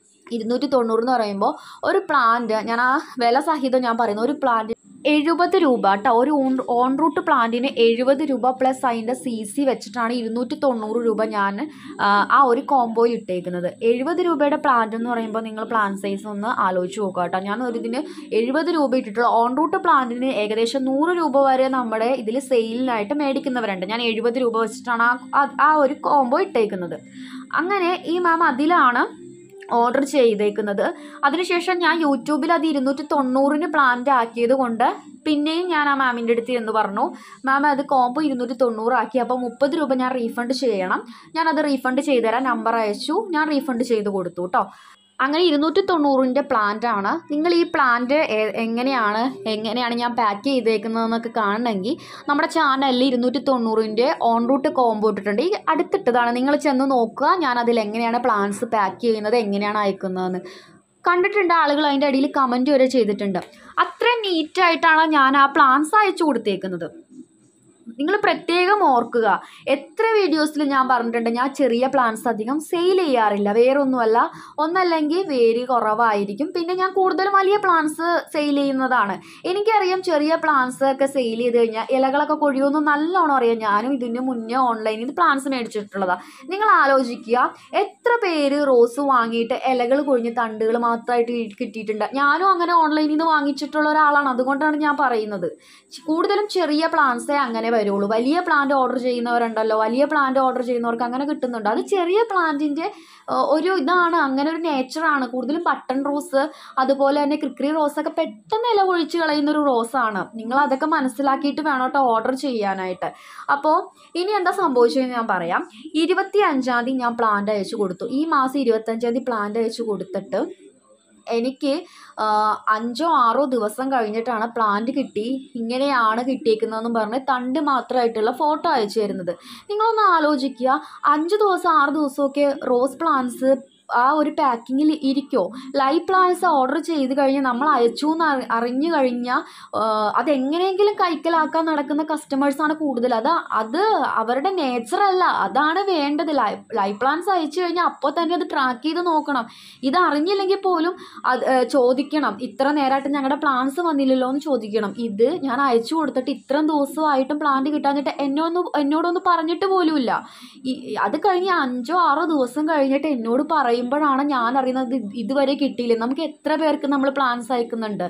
290 എന്ന് പറയുമ്പോൾ ഒരു പ്ലാന്റ്, ഞാൻ ആ വില സഹിതം ഞാൻ പറയുന്നു, ഒരു പ്ലാന്റ് 70 രൂപ കേട്ടോ. ഒരു ഓൺ റൂട്ട് പ്ലാന്റിന് 70 രൂപ പ്ലസ് അതിൻ്റെ CC വെച്ചിട്ടാണ് 290 രൂപ ഞാൻ ആ ഒരു കോംബോയിൽ ഇട്ടേക്കുന്നത്. 70 രൂപയുടെ പ്ലാന്റ് എന്ന് പറയുമ്പോൾ നിങ്ങൾ പ്ലാന്റ് സൈസ് ഒന്ന് ആലോചിച്ച് നോക്കുക കേട്ടോ. ഞാൻ ഒരു ഇതിന് 70 രൂപ ഇട്ടിട്ടുള്ള ഓൺ റൂട്ട് പ്ലാന്റിന് ഏകദേശം 100 രൂപ വരെ നമ്മുടെ ഇതിൽ സെയിലിനായിട്ട് മേടിക്കുന്നവരുണ്ട്. ഞാൻ 70 രൂപ വെച്ചിട്ടാണ് ആ ഒരു കോംബോ ഇട്ടേക്കുന്നത്. അങ്ങനെ ഈ മാം അതിലാണ് ഓർഡർ ചെയ്തേക്കുന്നത്. അതിനുശേഷം ഞാൻ യൂട്യൂബിൽ അത് 290-ന് പ്ലാന്റ് ആക്കിയത് കൊണ്ട് പിന്നെയും ഞാൻ ആ മാമിൻ്റെ അടുത്ത് എന്ന് പറഞ്ഞു, മാം അത് കോംബോ 290 ആക്കി, അപ്പോൾ 30 രൂപ ഞാൻ റീഫണ്ട് ചെയ്യണം, ഞാനത് റീഫണ്ട് ചെയ്തുതരാം. നമ്പർ അയച്ചു, ഞാൻ റീഫണ്ട് ചെയ്ത് കൊടുത്തു കേട്ടോ. അങ്ങനെ 290-ൻ്റെ പ്ലാന്റാണ്. നിങ്ങൾ ഈ പ്ലാന്റ് എങ്ങനെയാണ് ഞാൻ പാക്ക് ചെയ്തേക്കുന്നതെന്നൊക്കെ കാണണമെങ്കിൽ നമ്മുടെ ചാനലിൽ 290-ൻ്റെ ഓൺ റൂട്ട് കോംബോ ഇട്ടിട്ടുണ്ട്. ഈ അടുത്തിട്ടതാണ്, നിങ്ങൾ ചെന്ന് നോക്കുക. ഞാൻ അതിൽ എങ്ങനെയാണ് പ്ലാന്റ്സ് പാക്ക് ചെയ്യുന്നത്, എങ്ങനെയാണ് അയക്കുന്നതെന്ന് കണ്ടിട്ടുണ്ട്. ആളുകൾ അതിൻ്റെ അടിയിൽ കമൻറ്റ് വരെ ചെയ്തിട്ടുണ്ട്. അത്രയും നീറ്റായിട്ടാണ് ഞാൻ ആ പ്ലാന്റ്സ് അയച്ചു കൊടുത്തേക്കുന്നത്. നിങ്ങൾ പ്രത്യേകം ഓർക്കുക, എത്ര വീഡിയോസിൽ ഞാൻ പറഞ്ഞിട്ടുണ്ട്, ഞാൻ ചെറിയ പ്ലാന്റ്സ് അധികം സെയിൽ ചെയ്യാറില്ല. വേറൊന്നുമല്ല, ഒന്നല്ലെങ്കിൽ വേര് കുറവായിരിക്കും, പിന്നെ ഞാൻ കൂടുതലും വലിയ പ്ലാന്റ്സ് സെയിൽ ചെയ്യുന്നതാണ്. എനിക്കറിയാം ചെറിയ പ്ലാന്റ്സ് ഒക്കെ സെയിൽ ചെയ്ത് കഴിഞ്ഞാൽ ഇലകളൊക്കെ കൊഴിയുമെന്ന് നല്ലോണം അറിയാം. ഞാനും ഇതിന് മുന്നേ ഓൺലൈനിൽ നിന്ന് പ്ലാന്റ്സ് മേടിച്ചിട്ടുള്ളതാണ്. നിങ്ങൾ ആലോചിക്കുക, എത്ര പേര് റോസ് വാങ്ങിയിട്ട് ഇലകൾ കൊഴിഞ്ഞ് തണ്ടുകൾ മാത്രമായിട്ട് കിട്ടിയിട്ടുണ്ട്. ഞാനും അങ്ങനെ ഓൺലൈനിൽ നിന്ന് വാങ്ങിച്ചിട്ടുള്ള ഒരാളാണ്. അതുകൊണ്ടാണ് ഞാൻ പറയുന്നത്, കൂടുതലും ചെറിയ പ്ലാന്റ്സേ അങ്ങനെ വരുള്ളൂ. വലിയ പ്ലാന്റ് ഓർഡർ ചെയ്യുന്നവരുണ്ടല്ലോ, വലിയ പ്ലാന്റ് ഓർഡർ ചെയ്യുന്നവർക്ക് അങ്ങനെ കിട്ടുന്നുണ്ട്. അത് ചെറിയ പ്ലാന്റിൻ്റെ ഒരു ഇതാണ്, അങ്ങനെ ഒരു നേച്ചറാണ്. കൂടുതലും ബട്ടൺ റോസ്, അതുപോലെ തന്നെ ക്രിക്രി റോസൊക്കെ പെട്ടെന്ന് ഇല ഒഴിച്ച് കളയുന്നൊരു റോസാണ്. നിങ്ങൾ അതൊക്കെ മനസ്സിലാക്കിയിട്ട് വേണം കേട്ടോ ഓർഡർ ചെയ്യാനായിട്ട്. അപ്പോൾ ഇനി എന്താ സംഭവിച്ചതെന്ന് ഞാൻ പറയാം. 25-ാം തീയതി ഞാൻ പ്ലാന്റ് അയച്ചു കൊടുത്തു. ഈ മാസം 25-ാം തീയതി പ്ലാന്റ് അയച്ചു കൊടുത്തിട്ട് എനിക്ക് 5-6 ദിവസം കഴിഞ്ഞിട്ടാണ് പ്ലാന്റ് കിട്ടി, ഇങ്ങനെയാണ് കിട്ടിയേക്കുന്നതെന്നും പറഞ്ഞ് തണ്ട് മാത്രമായിട്ടുള്ള ഫോട്ടോ അയച്ചു തരുന്നത്. നിങ്ങളൊന്ന് ആലോചിക്കുക, 5 ദിവസം 6 ദിവസമൊക്കെ റോസ് പ്ലാന്റ്സ് ആ ഒരു പാക്കിങ്ങിൽ ഇരിക്കുമോ? ലൈവ് പ്ലാന്റ്സ് ഓർഡർ ചെയ്ത് കഴിഞ്ഞാൽ നമ്മൾ അയച്ചു എന്ന് അറിഞ്ഞു കഴിഞ്ഞാൽ അതെങ്ങനെയെങ്കിലും കൈക്കലാക്കാൻ നടക്കുന്ന കസ്റ്റമേഴ്സാണ് കൂടുതൽ. അത് അവരുടെ നേച്ചറല്ല, അതാണ് വേണ്ടത്. ലൈവ് പ്ലാന്റ്സ് അയച്ചു കഴിഞ്ഞാൽ അപ്പോൾ തന്നെ അത് ട്രാക്ക് ചെയ്ത് നോക്കണം. ഇത് അറിഞ്ഞില്ലെങ്കിൽ പോലും അത് ചോദിക്കണം, ഇത്ര നേരമായിട്ട് ഞങ്ങളുടെ പ്ലാന്റ്സ് വന്നില്ലല്ലോ എന്ന് ചോദിക്കണം. ഇത് ഞാൻ അയച്ചു കൊടുത്തിട്ട് ഇത്രയും ദിവസമായിട്ടും പ്ലാന്റ് കിട്ടാഞ്ഞിട്ട് എന്നോടൊന്ന് പറഞ്ഞിട്ട് പോലുമില്ല. അത് കഴിഞ്ഞ് 5-6 ദിവസം കഴിഞ്ഞിട്ട് എന്നോട് പറയുമ്പോഴാണ് ഞാൻ അറിയുന്നത് ഇതുവരെ കിട്ടിയില്ല. നമുക്ക് എത്ര പേർക്ക് നമ്മൾ പ്ലാൻസ് അയക്കുന്നുണ്ട്,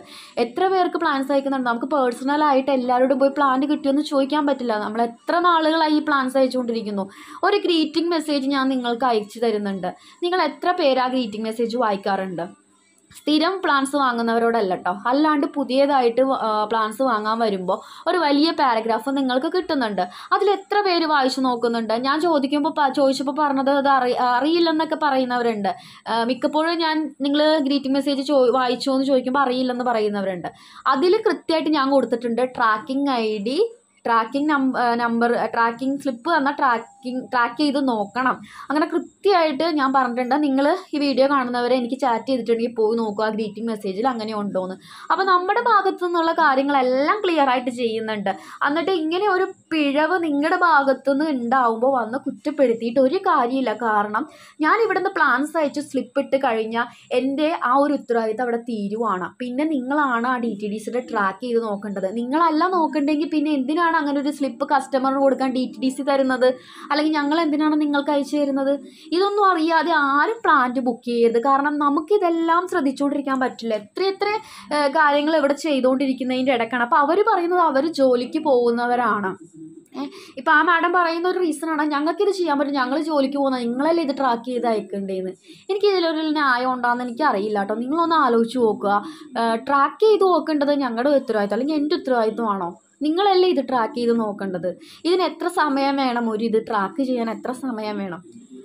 നമുക്ക് പേഴ്സണലായിട്ട് എല്ലാവരോടും പോയി പ്ലാന്റ് കിട്ടിയെന്ന് ചോദിക്കാൻ പറ്റില്ല. നമ്മൾ എത്ര നാളുകളായി ഈ പ്ലാൻസ് അയച്ചുകൊണ്ടിരിക്കുന്നു. ഒരു ഗ്രീറ്റിംഗ് മെസ്സേജ് ഞാൻ നിങ്ങൾക്ക് അയച്ചു തരുന്നുണ്ട്. നിങ്ങൾ എത്ര പേര് ആ ഗ്രീറ്റിംഗ് മെസ്സേജ് വായിക്കാറുണ്ട്? സ്ഥിരം പ്ലാൻസ് വാങ്ങുന്നവരോടല്ല കേട്ടോ, അല്ലാണ്ട് പുതിയതായിട്ട് പ്ലാൻസ് വാങ്ങാൻ വരുമ്പോൾ ഒരു വലിയ പാരഗ്രാഫ് നിങ്ങൾക്ക് കിട്ടുന്നുണ്ട്. അതിൽ എത്ര പേര് വായിച്ചു നോക്കുന്നുണ്ട്? ഞാൻ ചോദിച്ചപ്പോൾ പറഞ്ഞത് അത് അറിയില്ലെന്നൊക്കെ പറയുന്നവരുണ്ട്. മിക്കപ്പോഴും നിങ്ങൾ ഗ്രീറ്റിംഗ് മെസ്സേജ് വായിച്ചോ എന്ന് ചോദിക്കുമ്പോൾ അറിയില്ലെന്ന് പറയുന്നവരുണ്ട്. അതിൽ കൃത്യമായിട്ട് ഞാൻ കൊടുത്തിട്ടുണ്ട് tracking ID, tracking number, tracking slip എന്നാൽ ട്രാക്ക് ചെയ്ത് നോക്കണം. അങ്ങനെ കൃത്യമായിട്ട് ഞാൻ പറഞ്ഞിട്ടുണ്ട്. നിങ്ങൾ ഈ വീഡിയോ കാണുന്നവരെ എനിക്ക് ചാറ്റ് ചെയ്തിട്ടുണ്ടെങ്കിൽ പോയി നോക്കുക ഗ്രീറ്റിംഗ് മെസ്സേജിൽ അങ്ങനെ ഉണ്ടോയെന്ന്. അപ്പോൾ നമ്മുടെ ഭാഗത്തു നിന്നുള്ള കാര്യങ്ങളെല്ലാം ക്ലിയർ ആയിട്ട് ചെയ്യുന്നുണ്ട്. എന്നിട്ട് ഇങ്ങനെ ഒരു പിഴവ് നിങ്ങളുടെ ഭാഗത്തുനിന്ന് ഉണ്ടാവുമ്പോൾ വന്ന് കുറ്റപ്പെടുത്തിയിട്ട് ഒരു കാര്യമില്ല. കാരണം ഞാൻ ഇവിടുന്ന് പ്ലാൻസ് അയച്ച് സ്ലിപ്പ് ഇട്ട് കഴിഞ്ഞാൽ എൻ്റെ ആ ഒരു ഉത്തരവാദിത്തം അവിടെ തീരുവാണ്. പിന്നെ നിങ്ങളാണ് ആ DTDCയുടെ ട്രാക്ക് ചെയ്ത് നോക്കേണ്ടത്. നിങ്ങളല്ല നോക്കണ്ടെങ്കിൽ പിന്നെ എന്തിനാണ് അങ്ങനെ ഒരു സ്ലിപ്പ് കസ്റ്റമറിന് കൊടുക്കാൻ DTDC തരുന്നത്? അല്ലെങ്കിൽ ഞങ്ങൾ എന്തിനാണ് നിങ്ങൾക്ക് അയച്ചു തരുന്നത്? ഇതൊന്നും അറിയാതെ ആരും പ്ലാന്റ് ബുക്ക് ചെയ്യരുത്. കാരണം നമുക്കിതെല്ലാം ശ്രദ്ധിച്ചുകൊണ്ടിരിക്കാൻ പറ്റില്ല. എത്ര കാര്യങ്ങൾ ഇവിടെ ചെയ്തുകൊണ്ടിരിക്കുന്നതിൻ്റെ ഇടയ്ക്കാണ്. അപ്പോൾ അവർ പറയുന്നത് അവർ ജോലിക്ക് പോകുന്നവരാണ്. ഇപ്പോൾ ആ മാഡം പറയുന്ന ഒരു റീസണാണ്, ഞങ്ങൾക്കിത് ചെയ്യാൻ പറ്റും, ഞങ്ങൾ ജോലിക്ക് പോകുന്നത്, നിങ്ങളല്ലേ ഇത് ട്രാക്ക് ചെയ്ത് അയക്കേണ്ടതെന്ന്. എനിക്കിതിലൊരു ന്യായം ഉണ്ടാകുമെന്ന് എനിക്ക് അറിയില്ല കേട്ടോ. നിങ്ങളൊന്ന് ആലോചിച്ച് നോക്കുക. ട്രാക്ക് ചെയ്ത് നോക്കേണ്ടത് ഞങ്ങളുടെ ഉത്തരവാദിത്തം അല്ലെങ്കിൽ എൻ്റെ ഉത്തരവാദിത്തമാണോ? നിങ്ങളല്ലേ ഇത് ട്രാക്ക് ചെയ്ത് നോക്കേണ്ടത്. ഇതിന് എത്ര സമയം വേണം? ഇത് ട്രാക്ക് ചെയ്യാൻ എത്ര സമയം വേണം?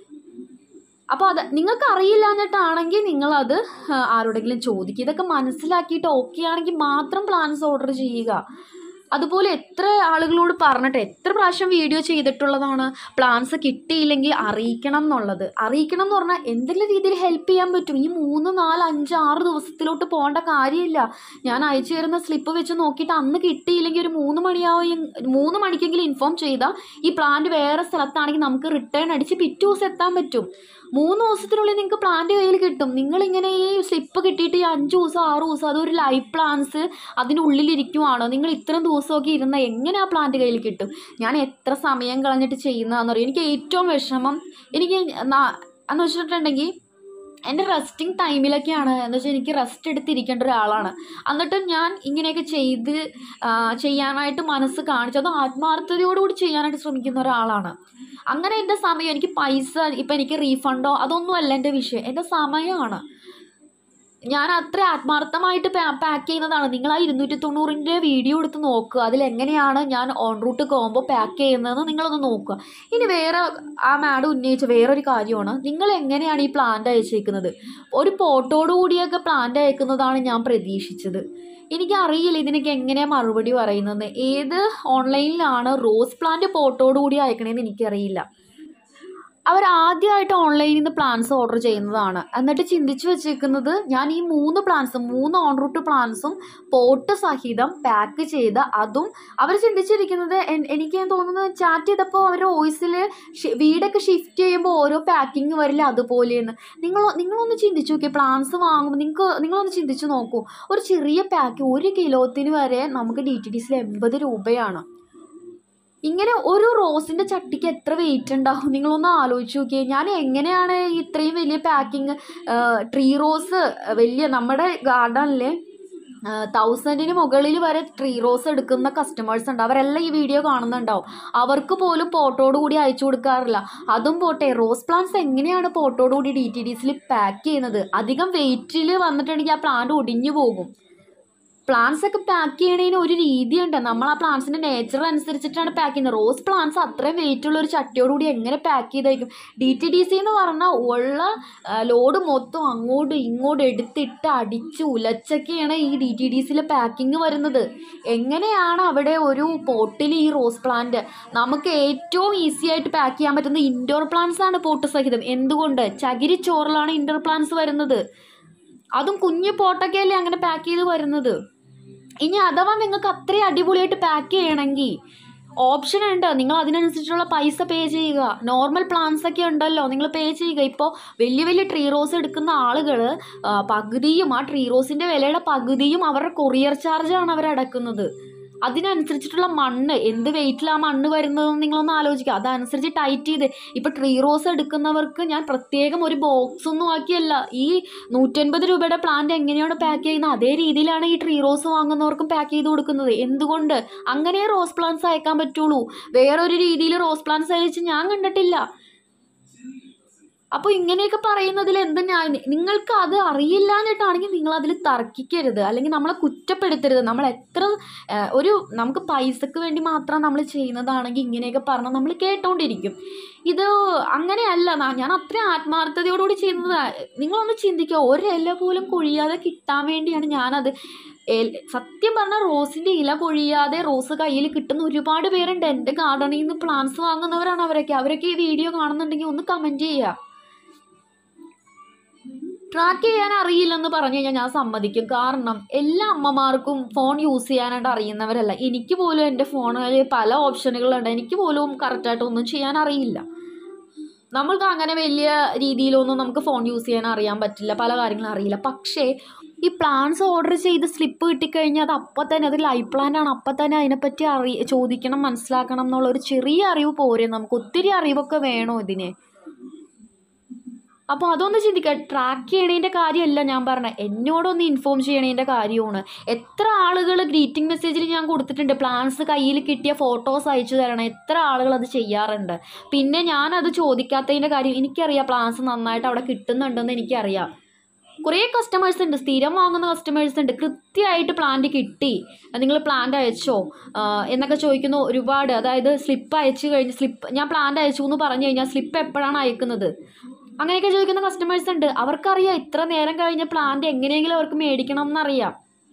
അപ്പോൾ അത് നിങ്ങൾക്ക് അറിയില്ല എന്നിട്ടാണെങ്കിൽ നിങ്ങളത് ആരോടെങ്കിലും ചോദിക്കുക. ഇതൊക്കെ മനസ്സിലാക്കിയിട്ട് ഓക്കെ ആണെങ്കിൽ മാത്രം പ്ലാൻസ് ഓർഡർ ചെയ്യുക. അതുപോലെ എത്ര ആളുകളോട് പറഞ്ഞിട്ട് എത്ര പ്രാവശ്യം വീഡിയോ ചെയ്തിട്ടുള്ളതാണ് പ്ലാൻസ് കിട്ടിയില്ലെങ്കിൽ അറിയിക്കണം എന്നുള്ളത്. അറിയിക്കണം എന്ന് പറഞ്ഞാൽ എന്തെങ്കിലും രീതിയിൽ ഹെൽപ്പ് ചെയ്യാൻ പറ്റും. ഈ 3, 4, 5, 6 ദിവസത്തിലോട്ട് പോകേണ്ട കാര്യമില്ല. ഞാൻ അയച്ചു തരുന്ന സ്ലിപ്പ് വെച്ച് നോക്കിയിട്ട് അന്ന് കിട്ടിയില്ലെങ്കിൽ ഒരു 3 മണിക്കെങ്കിലും ഇൻഫോം ചെയ്താൽ ഈ പ്ലാന്റ് വേറെ സ്ഥലത്താണെങ്കിൽ നമുക്ക് റിട്ടേൺ അടിച്ച് പിറ്റേ ദിവസം എത്താൻ പറ്റും. 3 ദിവസത്തിനുള്ളിൽ നിങ്ങൾക്ക് പ്ലാന്റ് കയ്യിൽ കിട്ടും. നിങ്ങളിങ്ങനെ ഈ സ്ലിപ്പ് കിട്ടിയിട്ട് ഈ 5 ദിവസം 6 ദിവസം അതൊരു ലൈവ് പ്ലാന്റ്സ് അതിനുള്ളിലിരിക്കുവാണോ? നിങ്ങൾ ഇത്രയും ദിവസമൊക്കെ ഇരുന്ന എങ്ങനെ ആ പ്ലാന്റ് കയ്യിൽ കിട്ടും? ഞാൻ എത്ര സമയം കളഞ്ഞിട്ട് ചെയ്യുന്നതെന്ന് പറയും. എനിക്ക് ഏറ്റവും വിഷമം എന്ന് വെച്ചിട്ടുണ്ടെങ്കിൽ എൻ്റെ റെസ്റ്റിംഗ് ടൈമിലൊക്കെയാണ്. എന്ന് വെച്ചാൽ എനിക്ക് റെസ്റ്റ് എടുത്തിരിക്കേണ്ട ഒരാളാണ്. എന്നിട്ടും ഞാൻ ഇങ്ങനെയൊക്കെ ചെയ്യാനായിട്ട് മനസ്സ് കാണിച്ചു, അത് ആത്മാർത്ഥതയോടുകൂടി ചെയ്യാനായിട്ട് ശ്രമിക്കുന്ന ഒരാളാണ്. അങ്ങനെ എൻ്റെ സമയം, എനിക്ക് പൈസ ഇപ്പം എനിക്ക് റീഫണ്ടോ അതൊന്നുമല്ല എൻ്റെ വിഷയം, എൻ്റെ സമയമാണ്. ഞാൻ അത്ര ആത്മാർത്ഥമായിട്ട് പാക്ക് ചെയ്യുന്നതാണ്. നിങ്ങൾ ആ 290ൻ്റെ വീഡിയോ എടുത്ത് നോക്കുക. അതിലെങ്ങനെയാണ് ഞാൻ ഓൺ റൂട്ട് കോംബോ പാക്ക് ചെയ്യുന്നതെന്ന് നിങ്ങളൊന്ന് നോക്കുക. ഇനി വേറെ ആ മാഡം ഉന്നയിച്ച വേറൊരു കാര്യമാണ്, നിങ്ങൾ എങ്ങനെയാണ് ഈ പ്ലാന്റ് അയച്ചേക്കുന്നത്? ഒരു പോട്ടോട് കൂടിയൊക്കെ പ്ലാന്റ് അയക്കുന്നതാണ് ഞാൻ പ്രതീക്ഷിച്ചത്. എനിക്കറിയില്ല ഇതിനൊക്കെ എങ്ങനെയാണ് മറുപടി പറയുന്നത്. ഏത് ഓൺലൈനിലാണ് റോസ് പ്ലാന്റ് പോട്ടോട് കൂടി അയക്കണമെന്ന് എനിക്കറിയില്ല. അവർ ആദ്യമായിട്ട് ഓൺലൈനിൽ നിന്ന് പ്ലാൻസ് ഓർഡർ ചെയ്യുന്നതാണ്. എന്നിട്ട് ചിന്തിച്ച് വെച്ചേക്കുന്നത് ഞാൻ ഈ 3 ഓൺ റൂട്ട് പ്ലാൻസും പോട്ട് സഹിതം പാക്ക് ചെയ്ത് അതും അവർ ചിന്തിച്ചിരിക്കുന്നത്, എനിക്ക് തോന്നുന്നത് ചാറ്റ് ചെയ്തപ്പോൾ അവർ വോയിസിൽ വീടൊക്കെ ഷിഫ്റ്റ് ചെയ്യുമ്പോൾ ഓരോ പാക്കിങ് വരില്ല അതുപോലെയെന്ന്. നിങ്ങളൊന്ന് ചിന്തിച്ച് നോക്കിയേ. പ്ലാൻസ് വാങ്ങുമ്പോൾ നിങ്ങളൊന്ന് ചിന്തിച്ച് നോക്കൂ. ഒരു ചെറിയ പാക്ക് 1 കിലോത്തിന് വരെ നമുക്ക് DTDCയിൽ 80 രൂപയാണ്. ഇങ്ങനെ ഒരു റോസിൻ്റെ ചട്ടിക്ക് എത്ര വെയിറ്റ് ഉണ്ടാവും? നിങ്ങളൊന്ന് ആലോചിച്ച് നോക്കിയേ. ഞാൻ എങ്ങനെയാണ് ഇത്രയും വലിയ പാക്കിങ് ട്രീ റോസ് വലിയ നമ്മുടെ ഗാർഡനിൽ 1000ന് മുകളിൽ വരെ ട്രീ റോസ് എടുക്കുന്ന കസ്റ്റമേഴ്സ് ഉണ്ട്. അവരെല്ലാം ഈ വീഡിയോ കാണുന്നുണ്ടാവും. അവർക്ക് പോലും പോട്ടോട് കൂടി അയച്ചു കൊടുക്കാറില്ല. അതും പോട്ടെ, റോസ് പ്ലാന്റ്സ് എങ്ങനെയാണ് പോട്ടോട് കൂടി DTDCയിൽ പാക്ക് ചെയ്യുന്നത്? അധികം വെയിറ്റിൽ വന്നിട്ടുണ്ടെങ്കിൽ ആ പ്ലാന്റ് ഒടിഞ്ഞു പോകും. പ്ലാന്റ്സ് ഒക്കെ പാക്ക് ചെയ്യണതിന് ഒരു രീതിയുണ്ട്. നമ്മൾ ആ പ്ലാന്റ്സിൻ്റെ നേച്ചർ അനുസരിച്ചിട്ടാണ് പാക്ക് ചെയ്യുന്നത്. റോസ് പ്ലാന്റ്സ് അത്രയും വെയിറ്റുള്ള ഒരു ചട്ടിയോടുകൂടി എങ്ങനെ പാക്ക് ചെയ്തായിരിക്കും? DTDC എന്ന് പറഞ്ഞാൽ ഉള്ള ലോഡ് മൊത്തം അങ്ങോട്ടും ഇങ്ങോട്ടും എടുത്തിട്ട് അടിച്ച് ഉലച്ചൊക്കെയാണ് ഈ DTDCയിലെ പാക്കിങ് വരുന്നത്. എങ്ങനെയാണ് അവിടെ ഒരു പോട്ടിൽ ഈ റോസ് പ്ലാന്റ് നമുക്ക് ഏറ്റവും ഈസി ആയിട്ട് പാക്ക് ചെയ്യാൻ പറ്റുന്നത് ഇൻഡോർ പ്ലാന്റ്സ് ആണ്, പോട്ട് സഹിതം. എന്തുകൊണ്ട്? ചകിരിച്ചോറിലാണ് ഇൻഡോർ പ്ലാന്റ്സ് വരുന്നത്. അതും കുഞ്ഞു പോട്ടൊക്കെയല്ലേ അങ്ങനെ പാക്ക് ചെയ്ത് വരുന്നത്. ഇനി അഥവാ നിങ്ങൾക്ക് അത്രയും അടിപൊളിയായിട്ട് പാക്ക് ചെയ്യണമെങ്കിൽ ഓപ്ഷൻ ഉണ്ട്. നിങ്ങൾ അതിനനുസരിച്ചുള്ള പൈസ പേ ചെയ്യുക. നോർമൽ പ്ലാന്റ്സ് ഒക്കെ ഉണ്ടല്ലോ, നിങ്ങൾ പേ ചെയ്യുക. ഇപ്പോൾ വലിയ വലിയ ട്രീ റോസ് എടുക്കുന്ന ആളുകൾ പകുതിയും, ആ ട്രീ റോസിൻ്റെ വിലയുടെ പകുതിയും അവരുടെ കൊറിയർ ചാർജാണ് അവരടക്കുന്നത്. അതിനനുസരിച്ചിട്ടുള്ള മണ്ണ്, എന്ത് വെയിറ്റിലാണ് മണ്ണ് വരുന്നതെന്ന് നിങ്ങളൊന്ന് ആലോചിക്കുക. അതനുസരിച്ച് ടൈറ്റ് ചെയ്ത്, ഇപ്പോൾ ട്രീ റോസ് എടുക്കുന്നവർക്ക് ഞാൻ പ്രത്യേകം ഒരു ബോക്സ് ഒന്നും ആക്കിയല്ല, ഈ 150 രൂപയുടെ പ്ലാന്റ് എങ്ങനെയാണ് പാക്ക് ചെയ്യുന്നത് അതേ രീതിയിലാണ് ഈ ട്രീ റോസ് വാങ്ങുന്നവർക്കും പാക്ക് ചെയ്ത് കൊടുക്കുന്നത്. എന്തുകൊണ്ട്? അങ്ങനെ റോസ് പ്ലാന്റ്സ് അയക്കാൻ പറ്റുള്ളൂ. വേറൊരു രീതിയിൽ റോസ് പ്ലാന്റ്സ് അയച്ച് ഞാൻ കണ്ടിട്ടില്ല. അപ്പോൾ ഇങ്ങനെയൊക്കെ പറയുന്നതിൽ എന്ത് ന്യായം? നിങ്ങൾക്ക് അത് അറിയില്ല എന്നിട്ടാണെങ്കിൽ നിങ്ങളതിൽ തർക്കിക്കരുത്, അല്ലെങ്കിൽ നമ്മളെ കുറ്റപ്പെടുത്തരുത്. നമ്മൾ എത്ര നമുക്ക് പൈസക്ക് വേണ്ടി മാത്രം നമ്മൾ ചെയ്യുന്നതാണെങ്കിൽ ഇങ്ങനെയൊക്കെ പറഞ്ഞാൽ നമ്മൾ കേട്ടോണ്ടിരിക്കും. ഇത് അങ്ങനെയല്ല. ഞാൻ അത്രയും ആത്മാർത്ഥതയോടുകൂടി ചെയ്യുന്നതാണ്. നിങ്ങളൊന്ന് ചിന്തിക്കുക, ഒരില പോലും കൊഴിയാതെ കിട്ടാൻ വേണ്ടിയാണ് ഞാനത്. സത്യം പറഞ്ഞാൽ റോസിൻ്റെ ഇല കൊഴിയാതെ റോസ് കയ്യിൽ കിട്ടുന്ന ഒരുപാട് പേരുണ്ട്. എൻ്റെ ഗാർഡനിൽ നിന്ന് പ്ലാന്റ്സ് വാങ്ങുന്നവരാണ് അവരൊക്കെ ഈ വീഡിയോ കാണുന്നുണ്ടെങ്കിൽ ഒന്ന് കമൻറ്റ് ചെയ്യുക. ട്രാക്ക് ചെയ്യാൻ അറിയില്ലെന്ന് പറഞ്ഞു കഴിഞ്ഞാൽ ഞാൻ സമ്മതിക്കും. കാരണം എല്ലാ അമ്മമാർക്കും ഫോൺ യൂസ് ചെയ്യാനായിട്ട് അറിയുന്നവരല്ല. എനിക്ക് പോലും എൻ്റെ ഫോണിൽ പല ഓപ്ഷനുകളുണ്ട്. എനിക്ക് പോലും കറക്റ്റായിട്ടൊന്നും ചെയ്യാൻ അറിയില്ല. നമ്മൾക്ക് അങ്ങനെ വലിയ രീതിയിലൊന്നും നമുക്ക് ഫോൺ യൂസ് ചെയ്യാൻ അറിയാൻ പറ്റില്ല, പല കാര്യങ്ങളും അറിയില്ല. പക്ഷേ ഈ പ്ലാന്റ്സ് ഓർഡർ ചെയ്ത് സ്ലിപ്പ് കിട്ടിക്കഴിഞ്ഞാൽ അത് അപ്പം തന്നെ, അത് ലൈവ് പ്ലാന്റ് ആണ്, അപ്പം തന്നെ അതിനെപ്പറ്റി ചോദിക്കണം, മനസ്സിലാക്കണം എന്നുള്ളൊരു ചെറിയ അറിവ് പോരെ നമുക്ക്. ഒത്തിരി അറിവൊക്കെ വേണോ ഇതിന്? അപ്പോൾ അതൊന്ന് ചിന്തിക്കുക. ട്രാക്ക് ചെയ്യണതിൻ്റെ കാര്യമല്ല ഞാൻ പറഞ്ഞത്, എന്നോടൊന്ന് ഇൻഫോം ചെയ്യണതിൻ്റെ കാര്യമാണ്. എത്ര ആളുകൾ ഗ്രീറ്റിംഗ് മെസ്സേജിൽ ഞാൻ കൊടുത്തിട്ടുണ്ട്, പ്ലാന്റ്സ് കയ്യിൽ കിട്ടിയ ഫോട്ടോസ് അയച്ചു തരണം. എത്ര ആളുകൾ അത് ചെയ്യാറുണ്ട്. പിന്നെ ഞാനത് ചോദിക്കാത്തതിൻ്റെ കാര്യം എനിക്കറിയാം. പ്ലാന്റ്സ് നന്നായിട്ട് അവിടെ കിട്ടുന്നുണ്ടെന്ന് എനിക്കറിയാം. കുറേ കസ്റ്റമേഴ്സ് ഉണ്ട്, സ്ഥിരം വാങ്ങുന്ന കസ്റ്റമേഴ്സ് ഉണ്ട്. കൃത്യമായിട്ട് പ്ലാന്റ് കിട്ടി, നിങ്ങൾ പ്ലാന്റ് അയച്ചോ എന്നൊക്കെ ചോദിക്കുന്ന ഒരുപാട്. അതായത് സ്ലിപ്പ് അയച്ചു കഴിഞ്ഞ് ഞാൻ പ്ലാന്റ് അയച്ചു എന്ന് പറഞ്ഞു കഴിഞ്ഞാൽ സ്ലിപ്പ് എപ്പോഴാണ് അയക്കുന്നത് അങ്ങനെയൊക്കെ ചോദിക്കുന്ന കസ്റ്റമേഴ്സ് ഉണ്ട്. അവർക്കറിയാം ഇത്ര നേരം കഴിഞ്ഞ പ്ലാന്റ് എങ്ങനെയെങ്കിലും അവർക്ക് മേടിക്കണം എന്നറിയാം.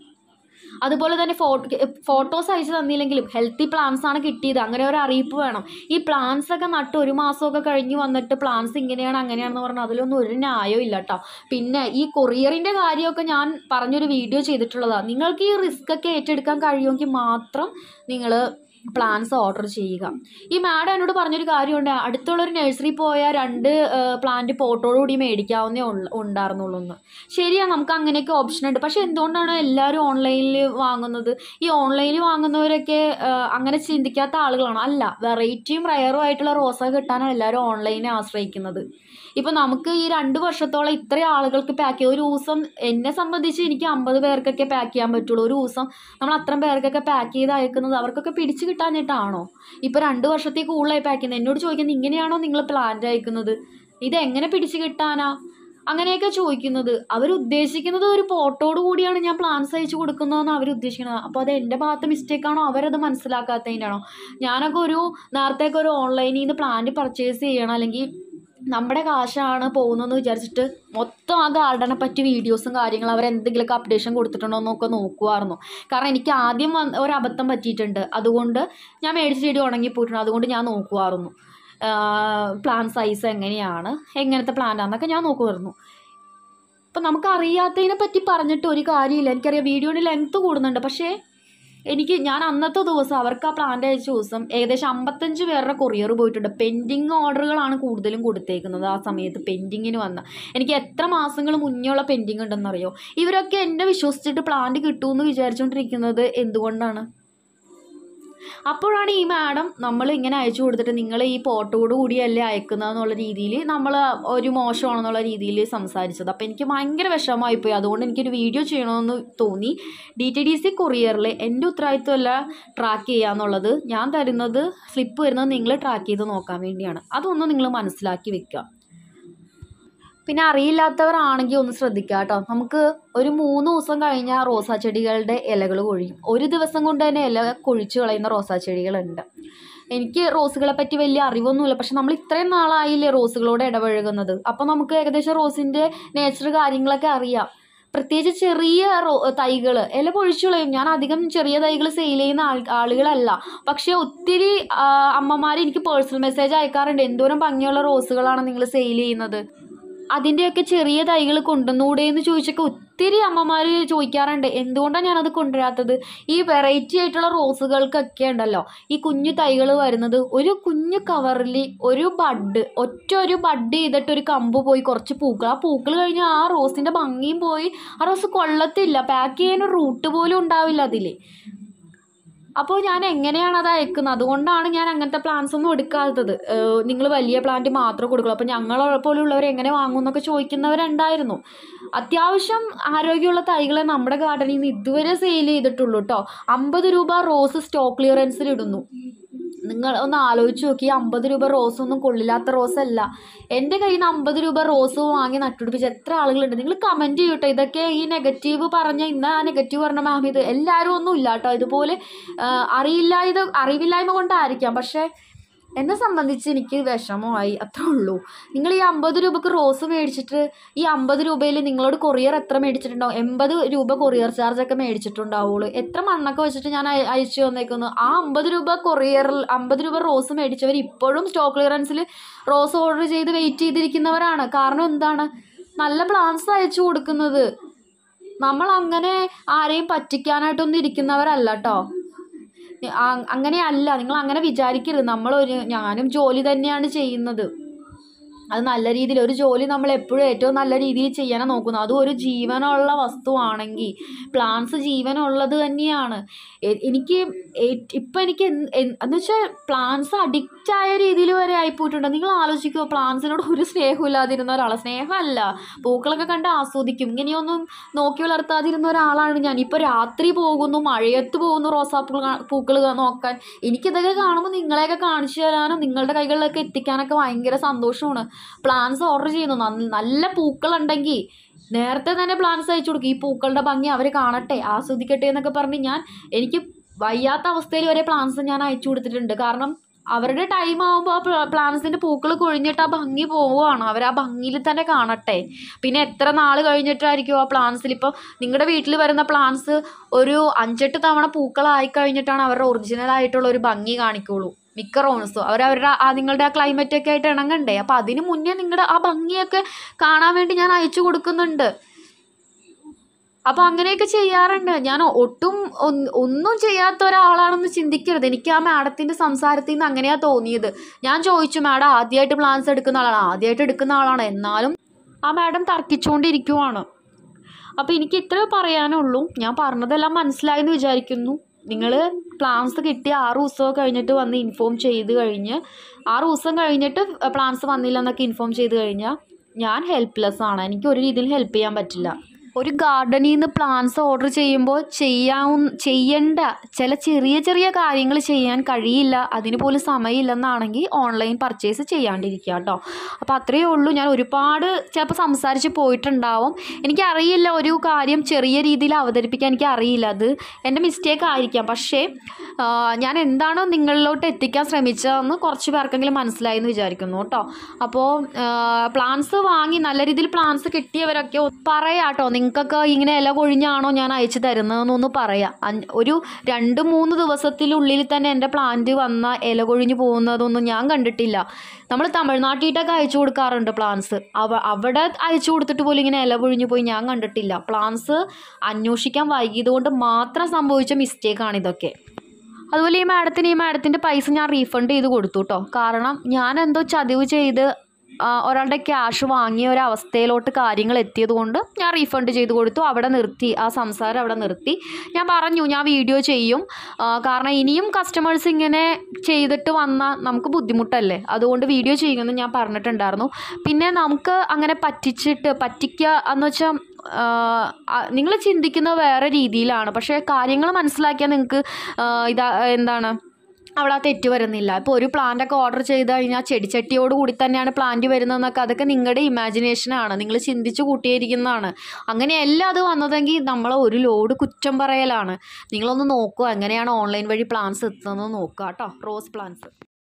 അതുപോലെ തന്നെ ഫോട്ടോസ് അയച്ചു തന്നില്ലെങ്കിലും ഹെൽത്തി പ്ലാന്റ്സ് ആണ് കിട്ടിയത്, അങ്ങനെ ഒരു അറിയിപ്പ് വേണം. ഈ പ്ലാന്റ്സ് ഒക്കെ നട്ട് 1 മാസമൊക്കെ കഴിഞ്ഞ് വന്നിട്ട് പ്ലാന്റ്സ് ഇങ്ങനെയാണ് അങ്ങനെയാണെന്ന് പറഞ്ഞാൽ അതിലൊന്നും ഒരു ന്യായവും ഇല്ല കേട്ടോ. പിന്നെ ഈ കൊറിയറിൻ്റെ കാര്യമൊക്കെ ഞാൻ പറഞ്ഞൊരു വീഡിയോ ചെയ്തിട്ടുള്ളതാണ്. നിങ്ങൾക്ക് ഈ റിസ്ക് ഒക്കെ ഏറ്റെടുക്കാൻ കഴിയുമെങ്കിൽ മാത്രം നിങ്ങൾ പ്ലാന്റ്സ് ഓർഡർ ചെയ്യുക. ഈ മാഡം എന്നോട് പറഞ്ഞൊരു കാര്യമുണ്ട്, അടുത്തുള്ളൊരു നഴ്സറി പോയാൽ 2 പ്ലാന്റ് പോട്ടോടുകൂടി മേടിക്കാവുന്നേ ഉണ്ടായിരുന്നുള്ളൂ എന്ന്. ശരിയാണ്, നമുക്ക് അങ്ങനെയൊക്കെ ഓപ്ഷൻ ഉണ്ട്. പക്ഷേ എന്തുകൊണ്ടാണ് എല്ലാവരും ഓൺലൈനിൽ വാങ്ങുന്നത്? ഈ ഓൺലൈനിൽ വാങ്ങുന്നവരൊക്കെ അങ്ങനെ ചിന്തിക്കാത്ത ആളുകളാണ്. അല്ല, വെറൈറ്റിയും റയറും ആയിട്ടുള്ള റോസ കിട്ടാനാണ് എല്ലാവരും ഓൺലൈനെ ആശ്രയിക്കുന്നത്. ഇപ്പോൾ നമുക്ക് ഈ 2 വർഷത്തോളം ഇത്രയും ആളുകൾക്ക് പാക്ക് ചെയ്യാം. ഒരു ദിവസം എന്നെ സംബന്ധിച്ച് എനിക്ക് 50 പേർക്കൊക്കെ പാക്ക് ചെയ്യാൻ പറ്റുള്ളൂ. ഒരു ദിവസം നമ്മൾ അത്രയും പേർക്കൊക്കെ പാക്ക് ചെയ്ത് അയക്കുന്നത് അവർക്കൊക്കെ പിടിച്ച് കിട്ടാഞ്ഞിട്ടാണോ? ഇപ്പോൾ 2 വർഷത്തിൽ കൂടുതലായി പാക്ക് ചെയ്യുന്നത്. എന്നോട് ചോദിക്കുന്നത് ഇങ്ങനെയാണോ നിങ്ങൾ പ്ലാന്റ് അയക്കുന്നത്, ഇതെങ്ങനെ പിടിച്ച് കിട്ടാനാ അങ്ങനെയൊക്കെ ചോദിക്കുന്നത്. അവരുദ്ദേശിക്കുന്നത് ഒരു പോട്ടോട് കൂടിയാണ് ഞാൻ പ്ലാന്റ്സ് അയച്ചു കൊടുക്കുന്നതെന്ന് അവരുദ്ദേശിക്കുന്നത്. അപ്പോൾ അത് എൻ്റെ ഭാഗത്ത് മിസ്റ്റേക്കാണോ, അവരത് മനസ്സിലാക്കാത്തതിൻ്റെ ആണോ? ഞാനൊക്കെ നേരത്തേക്ക് ഒരു ഓൺലൈനിൽ നിന്ന് പ്ലാന്റ് പർച്ചേസ് ചെയ്യണം, അല്ലെങ്കിൽ നമ്മുടെ കാശാണ് പോകുന്നതെന്ന് വിചാരിച്ചിട്ട് മൊത്തം ആ ഗാർഡനെ പറ്റി വീഡിയോസും കാര്യങ്ങളും അവരെന്തെങ്കിലുമൊക്കെ അപ്ഡേഷൻ കൊടുത്തിട്ടുണ്ടോ എന്നൊക്കെ നോക്കുമായിരുന്നു. കാരണം എനിക്ക് ആദ്യം ഒരു അബദ്ധം പറ്റിയിട്ടുണ്ട്. അതുകൊണ്ട് ഞാൻ മേടിച്ച ചെടി ഉണങ്ങിപ്പോയിട്ടുണ്ട്. അതുകൊണ്ട് ഞാൻ നോക്കുമായിരുന്നു പ്ലാന്റ് സൈസ് എങ്ങനെയാണ്, എങ്ങനത്തെ പ്ലാന്റാണെന്നൊക്കെ ഞാൻ നോക്കുമായിരുന്നു. അപ്പം നമുക്കറിയാത്തതിനെ പറ്റി പറഞ്ഞിട്ട് ഒരു കാര്യമില്ല. എനിക്കറിയാം വീഡിയോയുടെ ലെങ്ത്ത് കൂടുന്നുണ്ട്, പക്ഷേ ഞാൻ അന്നത്തെ ദിവസം അവർക്ക് ആ പ്ലാന്റ് അയച്ച ദിവസം ഏകദേശം 55 പേരുടെ കൊറിയർ പോയിട്ടുണ്ട്. പെൻഡിങ് ഓർഡറുകളാണ് കൂടുതലും കൊടുത്തേക്കുന്നത്. ആ സമയത്ത് പെൻഡിങ്ങിന് വന്ന എനിക്ക് എത്ര മാസങ്ങൾ മുന്നേ ഉള്ള പെൻഡിങ് ഉണ്ടെന്നറിയോ? ഇവരൊക്കെ എന്നെ വിശ്വസിച്ചിട്ട് പ്ലാന്റ് കിട്ടുമെന്ന് വിചാരിച്ചുകൊണ്ടിരിക്കുന്നത് എന്തുകൊണ്ടാണ്? അപ്പോഴാണ് ഈ മാഡം നമ്മൾ ഇങ്ങനെ അയച്ചു കൊടുത്തിട്ട് നിങ്ങൾ ഈ പോട്ടോട് കൂടിയല്ലേ അയക്കുന്നതെന്നുള്ള രീതിയിൽ നമ്മൾ ഒരു മോശമാണെന്നുള്ള രീതിയിൽ സംസാരിച്ചത്. അപ്പോൾ എനിക്ക് ഭയങ്കര വിഷമമായിപ്പോയി. അതുകൊണ്ട് എനിക്കൊരു വീഡിയോ ചെയ്യണമെന്ന് തോന്നി. DTDC കൊറിയറിൽ എൻ്റെ ഉത്തരവാദിത്വമല്ല ട്രാക്ക് ചെയ്യുക എന്നുള്ളത്. ഞാൻ തരുന്നത് സ്ലിപ്പ് വരുന്നത് നിങ്ങൾ ട്രാക്ക് ചെയ്ത് നോക്കാൻ വേണ്ടിയാണ്. അതൊന്നും നിങ്ങൾ മനസ്സിലാക്കി വെക്കുക. പിന്നെ അറിയില്ലാത്തവരാണെങ്കിൽ ഒന്ന് ശ്രദ്ധിക്കുക കേട്ടോ. നമുക്ക് ഒരു 3 ദിവസം കഴിഞ്ഞാൽ റോസാ ചെടികളുടെ ഇലകൾ കൊഴിയും. ഒരു ദിവസം കൊണ്ട് തന്നെ ഇല കൊഴിച്ച് കളയുന്ന റോസാ ചെടികളുണ്ട്. എനിക്ക് റോസുകളെ പറ്റി വലിയ അറിവൊന്നുമില്ല, പക്ഷെ നമ്മൾ ഇത്രയും നാളായില്ലേ റോസുകളോട് ഇടപഴകുന്നത്, അപ്പോൾ നമുക്ക് ഏകദേശം റോസിൻ്റെ നേച്ചർ കാര്യങ്ങളൊക്കെ അറിയാം. പ്രത്യേകിച്ച് ചെറിയ തൈകൾ ഇല പൊഴിച്ചു കളയും. ഞാൻ അധികം ചെറിയ തൈകൾ സെയിൽ ചെയ്യുന്ന ആളുകളല്ല, പക്ഷേ ഒത്തിരി അമ്മമാർ എനിക്ക് പേഴ്സണൽ മെസ്സേജ് അയക്കാറുണ്ട്, എന്തോരം ഭംഗിയുള്ള റോസുകളാണ് നിങ്ങൾ സെയിൽ ചെയ്യുന്നത്, അതിൻ്റെയൊക്കെ ചെറിയ തൈകൾ കൊണ്ടുവന്നൂടെ എന്ന് ചോദിച്ചൊക്കെ ഒത്തിരി അമ്മമാർ ചോദിക്കാറുണ്ട്. എന്തുകൊണ്ടാണ് ഞാനത് കൊണ്ടുവരാത്തത്? ഈ വെറൈറ്റി ആയിട്ടുള്ള റോസുകൾക്കൊക്കെ ഉണ്ടല്ലോ ഈ കുഞ്ഞു തൈകൾ വരുന്നത് ഒരു കുഞ്ഞു കവറിൽ ഒരു ബഡ് ചെയ്തിട്ട് ഒരു കമ്പ് പോയി കുറച്ച് പൂക്കൾ, ആ പൂക്കൾ കഴിഞ്ഞാൽ ആ റോസിൻ്റെ ഭംഗിയും പോയി, ആ റോസ് കൊള്ളത്തില്ല, പാക്ക് ചെയ്യാൻ റൂട്ട് പോലും ഉണ്ടാവില്ല അതിൽ. അപ്പോൾ ഞാൻ എങ്ങനെയാണ് അത് അയക്കുന്നത്? അതുകൊണ്ടാണ് ഞാൻ അങ്ങനത്തെ പ്ലാന്റ്സ് ഒന്നും എടുക്കാത്തത്. നിങ്ങൾ വലിയ പ്ലാന്റ് മാത്രമേ കൊടുക്കുള്ളൂ. അപ്പോൾ ഞങ്ങളെ പോലുള്ളവർ എങ്ങനെ വാങ്ങും എന്നൊക്കെ ചോദിക്കുന്നവരുണ്ടായിരുന്നു. അത്യാവശ്യം ആരോഗ്യമുള്ള തൈകളെ നമ്മുടെ ഗാർഡനിൽ നിന്ന് ഇതുവരെ സെയിൽ ചെയ്തിട്ടുള്ളൂ കേട്ടോ. 50 രൂപ റോസ് സ്റ്റോക്ക് ക്ലിയറൻസിൽ ഇടുന്നു. നിങ്ങൾ ഒന്ന് ആലോചിച്ച് നോക്കി, 50 രൂപ റോസൊന്നും കൊള്ളില്ലാത്ത റോസല്ല. എൻ്റെ കയ്യിൽ നിന്ന് 50 രൂപ റോസ് വാങ്ങി നട്ടുപിടിപ്പിച്ച് എത്ര ആളുകളുണ്ട്? നിങ്ങൾ കമൻറ്റ് ചെയ്യട്ടോ. ഇതൊക്കെ ഈ നെഗറ്റീവ് പറഞ്ഞ ഇന്ന് ആ നെഗറ്റീവ് പറഞ്ഞ മാം ഇത് എല്ലാവരും ഒന്നും ഇല്ല കേട്ടോ. ഇതുപോലെ അറിവില്ലായ്മ കൊണ്ടായിരിക്കാം, പക്ഷേ എന്നെ സംബന്ധിച്ച് എനിക്ക് വിഷമമായി, അത്രേ ഉള്ളൂ. നിങ്ങൾ ഈ 50 രൂപക്ക് റോസ് മേടിച്ചിട്ട് ഈ 50 രൂപയിൽ നിങ്ങളോട് കൊറിയർ എത്ര മേടിച്ചിട്ടുണ്ടാവും? 80 രൂപ കൊറിയർ ചാർജൊക്കെ മേടിച്ചിട്ടുണ്ടാവുള്ളൂ. എത്ര മണ്ണൊക്കെ വെച്ചിട്ട് ഞാൻ അയച്ചു തന്നേക്കുന്നു. ആ 50 രൂപ 50 രൂപ റോസ് മേടിച്ചവർ ഇപ്പോഴും സ്റ്റോക്ക് ക്ലിയറൻസിൽ റോസ് ഓർഡർ ചെയ്ത് വെയിറ്റ് ചെയ്തിരിക്കുന്നവരാണ്. കാരണം എന്താണ്? നല്ല പ്ലാന്റ്സ് അയച്ചു കൊടുക്കുന്നത്. നമ്മൾ അങ്ങനെ ആരെയും പറ്റിക്കാനായിട്ടൊന്നും ഇരിക്കുന്നവരല്ല കേട്ടോ. അങ്ങനെയല്ല, നിങ്ങൾ അങ്ങനെ വിചാരിക്കരുത്. ഞാനും ജോലി തന്നെയാണ് ചെയ്യുന്നത്. അത് നല്ല രീതിയിൽ ഒരു ജോലി നമ്മൾ എപ്പോഴും ഏറ്റവും നല്ല രീതിയിൽ ചെയ്യാനാണ് നോക്കുന്നത്. അതും ഒരു ജീവനുള്ള വസ്തുവാണെങ്കിൽ, പ്ലാന്റ്സ് ജീവനുള്ളത് തന്നെയാണ്. ഇപ്പം എനിക്ക് എന്ന് വെച്ചാൽ പ്ലാന്റ്സ് അഡിക്റ്റ് ആയ രീതിയിൽ വരെ ആയിപ്പോയിട്ടുണ്ട്. നിങ്ങൾ ആലോചിക്കുമോ, പ്ലാന്റ്സിനോട് ഒരു സ്നേഹമില്ലാതിരുന്ന ഒരാളാണ്. സ്നേഹമല്ല, പൂക്കളൊക്കെ കണ്ട് ആസ്വദിക്കും, ഇങ്ങനെയൊന്നും നോക്കി വളർത്താതിരുന്ന ഒരാളാണ് ഞാൻ. ഇപ്പോൾ രാത്രി പോകുന്നു, മഴയത്ത് പോകുന്നു പൂക്കൾ നോക്കാൻ. എനിക്കിതൊക്കെ കാണുമ്പോൾ നിങ്ങളെയൊക്കെ കാണിച്ചു തരാനും നിങ്ങളുടെ കൈകളിലൊക്കെ എത്തിക്കാനൊക്കെ ഭയങ്കര സന്തോഷമാണ്. പ്ലാന്റ്സ് ഓർഡർ ചെയ്യുന്നു. നല്ല പൂക്കളുണ്ടെങ്കിൽ നേരത്തെ തന്നെ പ്ലാന്റ്സ് അയച്ചു കൊടുക്കും. ഈ പൂക്കളുടെ ഭംഗി അവർ കാണട്ടെ, ആസ്വദിക്കട്ടെ എന്നൊക്കെ പറഞ്ഞ് എനിക്ക് വയ്യാത്ത അവസ്ഥയിൽ വരെ പ്ലാന്റ്സ് ഞാൻ അയച്ചു കൊടുത്തിട്ടുണ്ട്. കാരണം അവരുടെ ടൈം ആകുമ്പോൾ ആ പ്ലാന്റ്സിൻ്റെ പൂക്കൾ കൊഴിഞ്ഞിട്ട് ആ ഭംഗി പോവുകയാണ്. അവർ ആ ഭംഗിയിൽ തന്നെ കാണട്ടെ. പിന്നെ എത്ര നാൾ കഴിഞ്ഞിട്ടായിരിക്കും ആ പ്ലാന്റ്സിൽ, ഇപ്പോൾ നിങ്ങളുടെ വീട്ടിൽ വരുന്ന പ്ലാന്റ്സ് ഒരു 5-8 തവണ പൂക്കളായി കഴിഞ്ഞിട്ടാണ് അവരുടെ ഒറിജിനൽ ആയിട്ടുള്ള ഒരു ഭംഗി കാണിക്കുള്ളൂ. മിക്ക റോൺസും നിങ്ങളുടെ ആ ക്ലൈമറ്റൊക്കെ ആയിട്ട് ഇണങ്ങണ്ടേ. അപ്പോൾ അതിന് മുന്നേ നിങ്ങളുടെ ആ ഭംഗിയൊക്കെ കാണാൻ വേണ്ടി ഞാൻ അയച്ചു കൊടുക്കുന്നുണ്ട്. അപ്പോൾ അങ്ങനെയൊക്കെ ചെയ്യാറുണ്ട്. ഞാൻ ഒന്നും ചെയ്യാത്ത ഒരാളാണെന്ന് ചിന്തിക്കരുത്. എനിക്ക് ആ മാഡത്തിൻ്റെ സംസാരത്തിൽ നിന്ന് അങ്ങനെയാണ് തോന്നിയത്. ഞാൻ ചോദിച്ചു, മാഡം ആദ്യമായിട്ട് പ്ലാന്റ്സ് എടുക്കുന്ന ആളാണ്? ആദ്യമായിട്ട് എടുക്കുന്ന ആളാണ്. എന്നാലും ആ മാഡം തർക്കിച്ചുകൊണ്ടിരിക്കുവാണ്. അപ്പോൾ എനിക്ക് ഇത്രേ പറയാനുള്ളൂ. ഞാൻ പറഞ്ഞതെല്ലാം മനസ്സിലായെന്ന് വിചാരിക്കുന്നു. നിങ്ങൾ പ്ലാന്റ്സ് കിട്ടി 6 ദിവസം കഴിഞ്ഞിട്ട് വന്ന് ഇൻഫോം ചെയ്ത് കഴിഞ്ഞ് 6 ദിവസം കഴിഞ്ഞിട്ട് പ്ലാന്റ്സ് വന്നില്ല എന്നൊക്കെ ഇൻഫോം ചെയ്ത് കഴിഞ്ഞാൽ ഞാൻ ഹെൽപ്ലെസ് ആണ്. എനിക്ക് ഒരു രീതിയിൽ ഹെൽപ്പ് ചെയ്യാൻ പറ്റില്ല. ഒരു ഗാർഡനിൽ നിന്ന് പ്ലാന്റ്സ് ഓർഡർ ചെയ്യുമ്പോൾ ചെയ്യേണ്ട ചില ചെറിയ കാര്യങ്ങൾ ചെയ്യാൻ കഴിയില്ല, അതിന് പോലും സമയമില്ലെന്നാണെങ്കിൽ ഓൺലൈൻ പർച്ചേസ് ചെയ്യാണ്ടിരിക്കുക കേട്ടോ. അപ്പോൾ അത്രയേ ഉള്ളൂ. ഞാൻ ഒരുപാട് ചിലപ്പോൾ സംസാരിച്ച് പോയിട്ടുണ്ടാവും. എനിക്കറിയില്ല, ഒരു കാര്യം ചെറിയ രീതിയിൽ അവതരിപ്പിക്കാൻ എനിക്കറിയില്ല. അത് എൻ്റെ മിസ്റ്റേക്ക് ആയിരിക്കാം. പക്ഷേ ഞാൻ എന്താണോ നിങ്ങളിലോട്ട് എത്തിക്കാൻ ശ്രമിച്ചതെന്ന് കുറച്ച് പേർക്കെങ്കിലും മനസ്സിലായെന്ന് വിചാരിക്കുന്നു കേട്ടോ. അപ്പോൾ പ്ലാന്റ്സ് വാങ്ങി നല്ല രീതിയിൽ പ്ലാന്റ്സ് കിട്ടിയവരൊക്കെ പറയാം കേട്ടോ. നിങ്ങൾക്കൊക്കെ ഇങ്ങനെ ഇല കൊഴിഞ്ഞാണോ ഞാൻ അയച്ചു തരുന്നതെന്നൊന്ന് പറയാം. ഒരു 2-3 ദിവസത്തിനുള്ളിൽ തന്നെ എൻ്റെ പ്ലാന്റ് വന്ന ഇല കൊഴിഞ്ഞ് പോകുന്നതൊന്നും ഞാൻ കണ്ടിട്ടില്ല. നമ്മൾ തമിഴ്നാട്ടിലൊക്കെ അയച്ചു കൊടുക്കാറുണ്ട് പ്ലാന്റ്സ്. അവിടെ അയച്ചു കൊടുത്തിട്ട് പോലും ഇങ്ങനെ ഇല കൊഴിഞ്ഞ് പോയി ഞാൻ കണ്ടിട്ടില്ല. പ്ലാന്റ്സ് അന്വേഷിക്കാൻ വൈകിയത് കൊണ്ട് മാത്രം സംഭവിച്ച മിസ്റ്റേക്കാണിതൊക്കെ. അതുപോലെ ഈ മാഡത്തിൻ്റെ പൈസ ഞാൻ റീഫണ്ട് ചെയ്ത് കൊടുത്തു കേട്ടോ. കാരണം ഞാൻ എന്തോ ചതിവ് ചെയ്ത് ഒരാളുടെ ക്യാഷ് വാങ്ങിയ ഒരവസ്ഥയിലോട്ട് കാര്യങ്ങൾ എത്തിയത് കൊണ്ട് ഞാൻ റീഫണ്ട് ചെയ്ത് കൊടുത്തു. അവിടെ നിർത്തി, ആ സംസാരം അവിടെ നിർത്തി. ഞാൻ പറഞ്ഞു ഞാൻ വീഡിയോ ചെയ്യും, കാരണം ഇനിയും കസ്റ്റമേഴ്സ് ഇങ്ങനെ ചെയ്തിട്ട് വന്നാൽ നമുക്ക് ബുദ്ധിമുട്ടല്ലേ, അതുകൊണ്ട് വീഡിയോ ചെയ്യുമെന്ന് ഞാൻ പറഞ്ഞിട്ടുണ്ടായിരുന്നു. പിന്നെ നമുക്ക് അങ്ങനെ പറ്റിക്കുക എന്ന് വെച്ചാൽ നിങ്ങൾ ചിന്തിക്കുന്നത് വേറെ രീതിയിലാണ്. പക്ഷേ കാര്യങ്ങൾ മനസ്സിലാക്കിയാൽ നിങ്ങൾക്ക് അവിടെ ആ തെറ്റ് വരുന്നില്ല. ഇപ്പോൾ ഒരു പ്ലാന്റൊക്കെ ഓർഡർ ചെയ്ത് കഴിഞ്ഞാൽ ചെടിച്ചട്ടിയോട് കൂടി തന്നെയാണ് പ്ലാന്റ് വരുന്നതെന്നൊക്കെ അതൊക്കെ നിങ്ങളുടെ ഇമാജിനേഷനാണ്, നിങ്ങൾ ചിന്തിച്ച് കൂട്ടിയിരിക്കുന്നതാണ്. അങ്ങനെയല്ല അത് വന്നതെങ്കിൽ നമ്മൾ ഒരു ലോഡ് കുറ്റം പറയലാണ്. നിങ്ങളൊന്ന് നോക്കുക എങ്ങനെയാണ് ഓൺലൈൻ വഴി പ്ലാന്റ്സ് എത്തുന്നത് നോക്കുക കേട്ടോ. Rose plants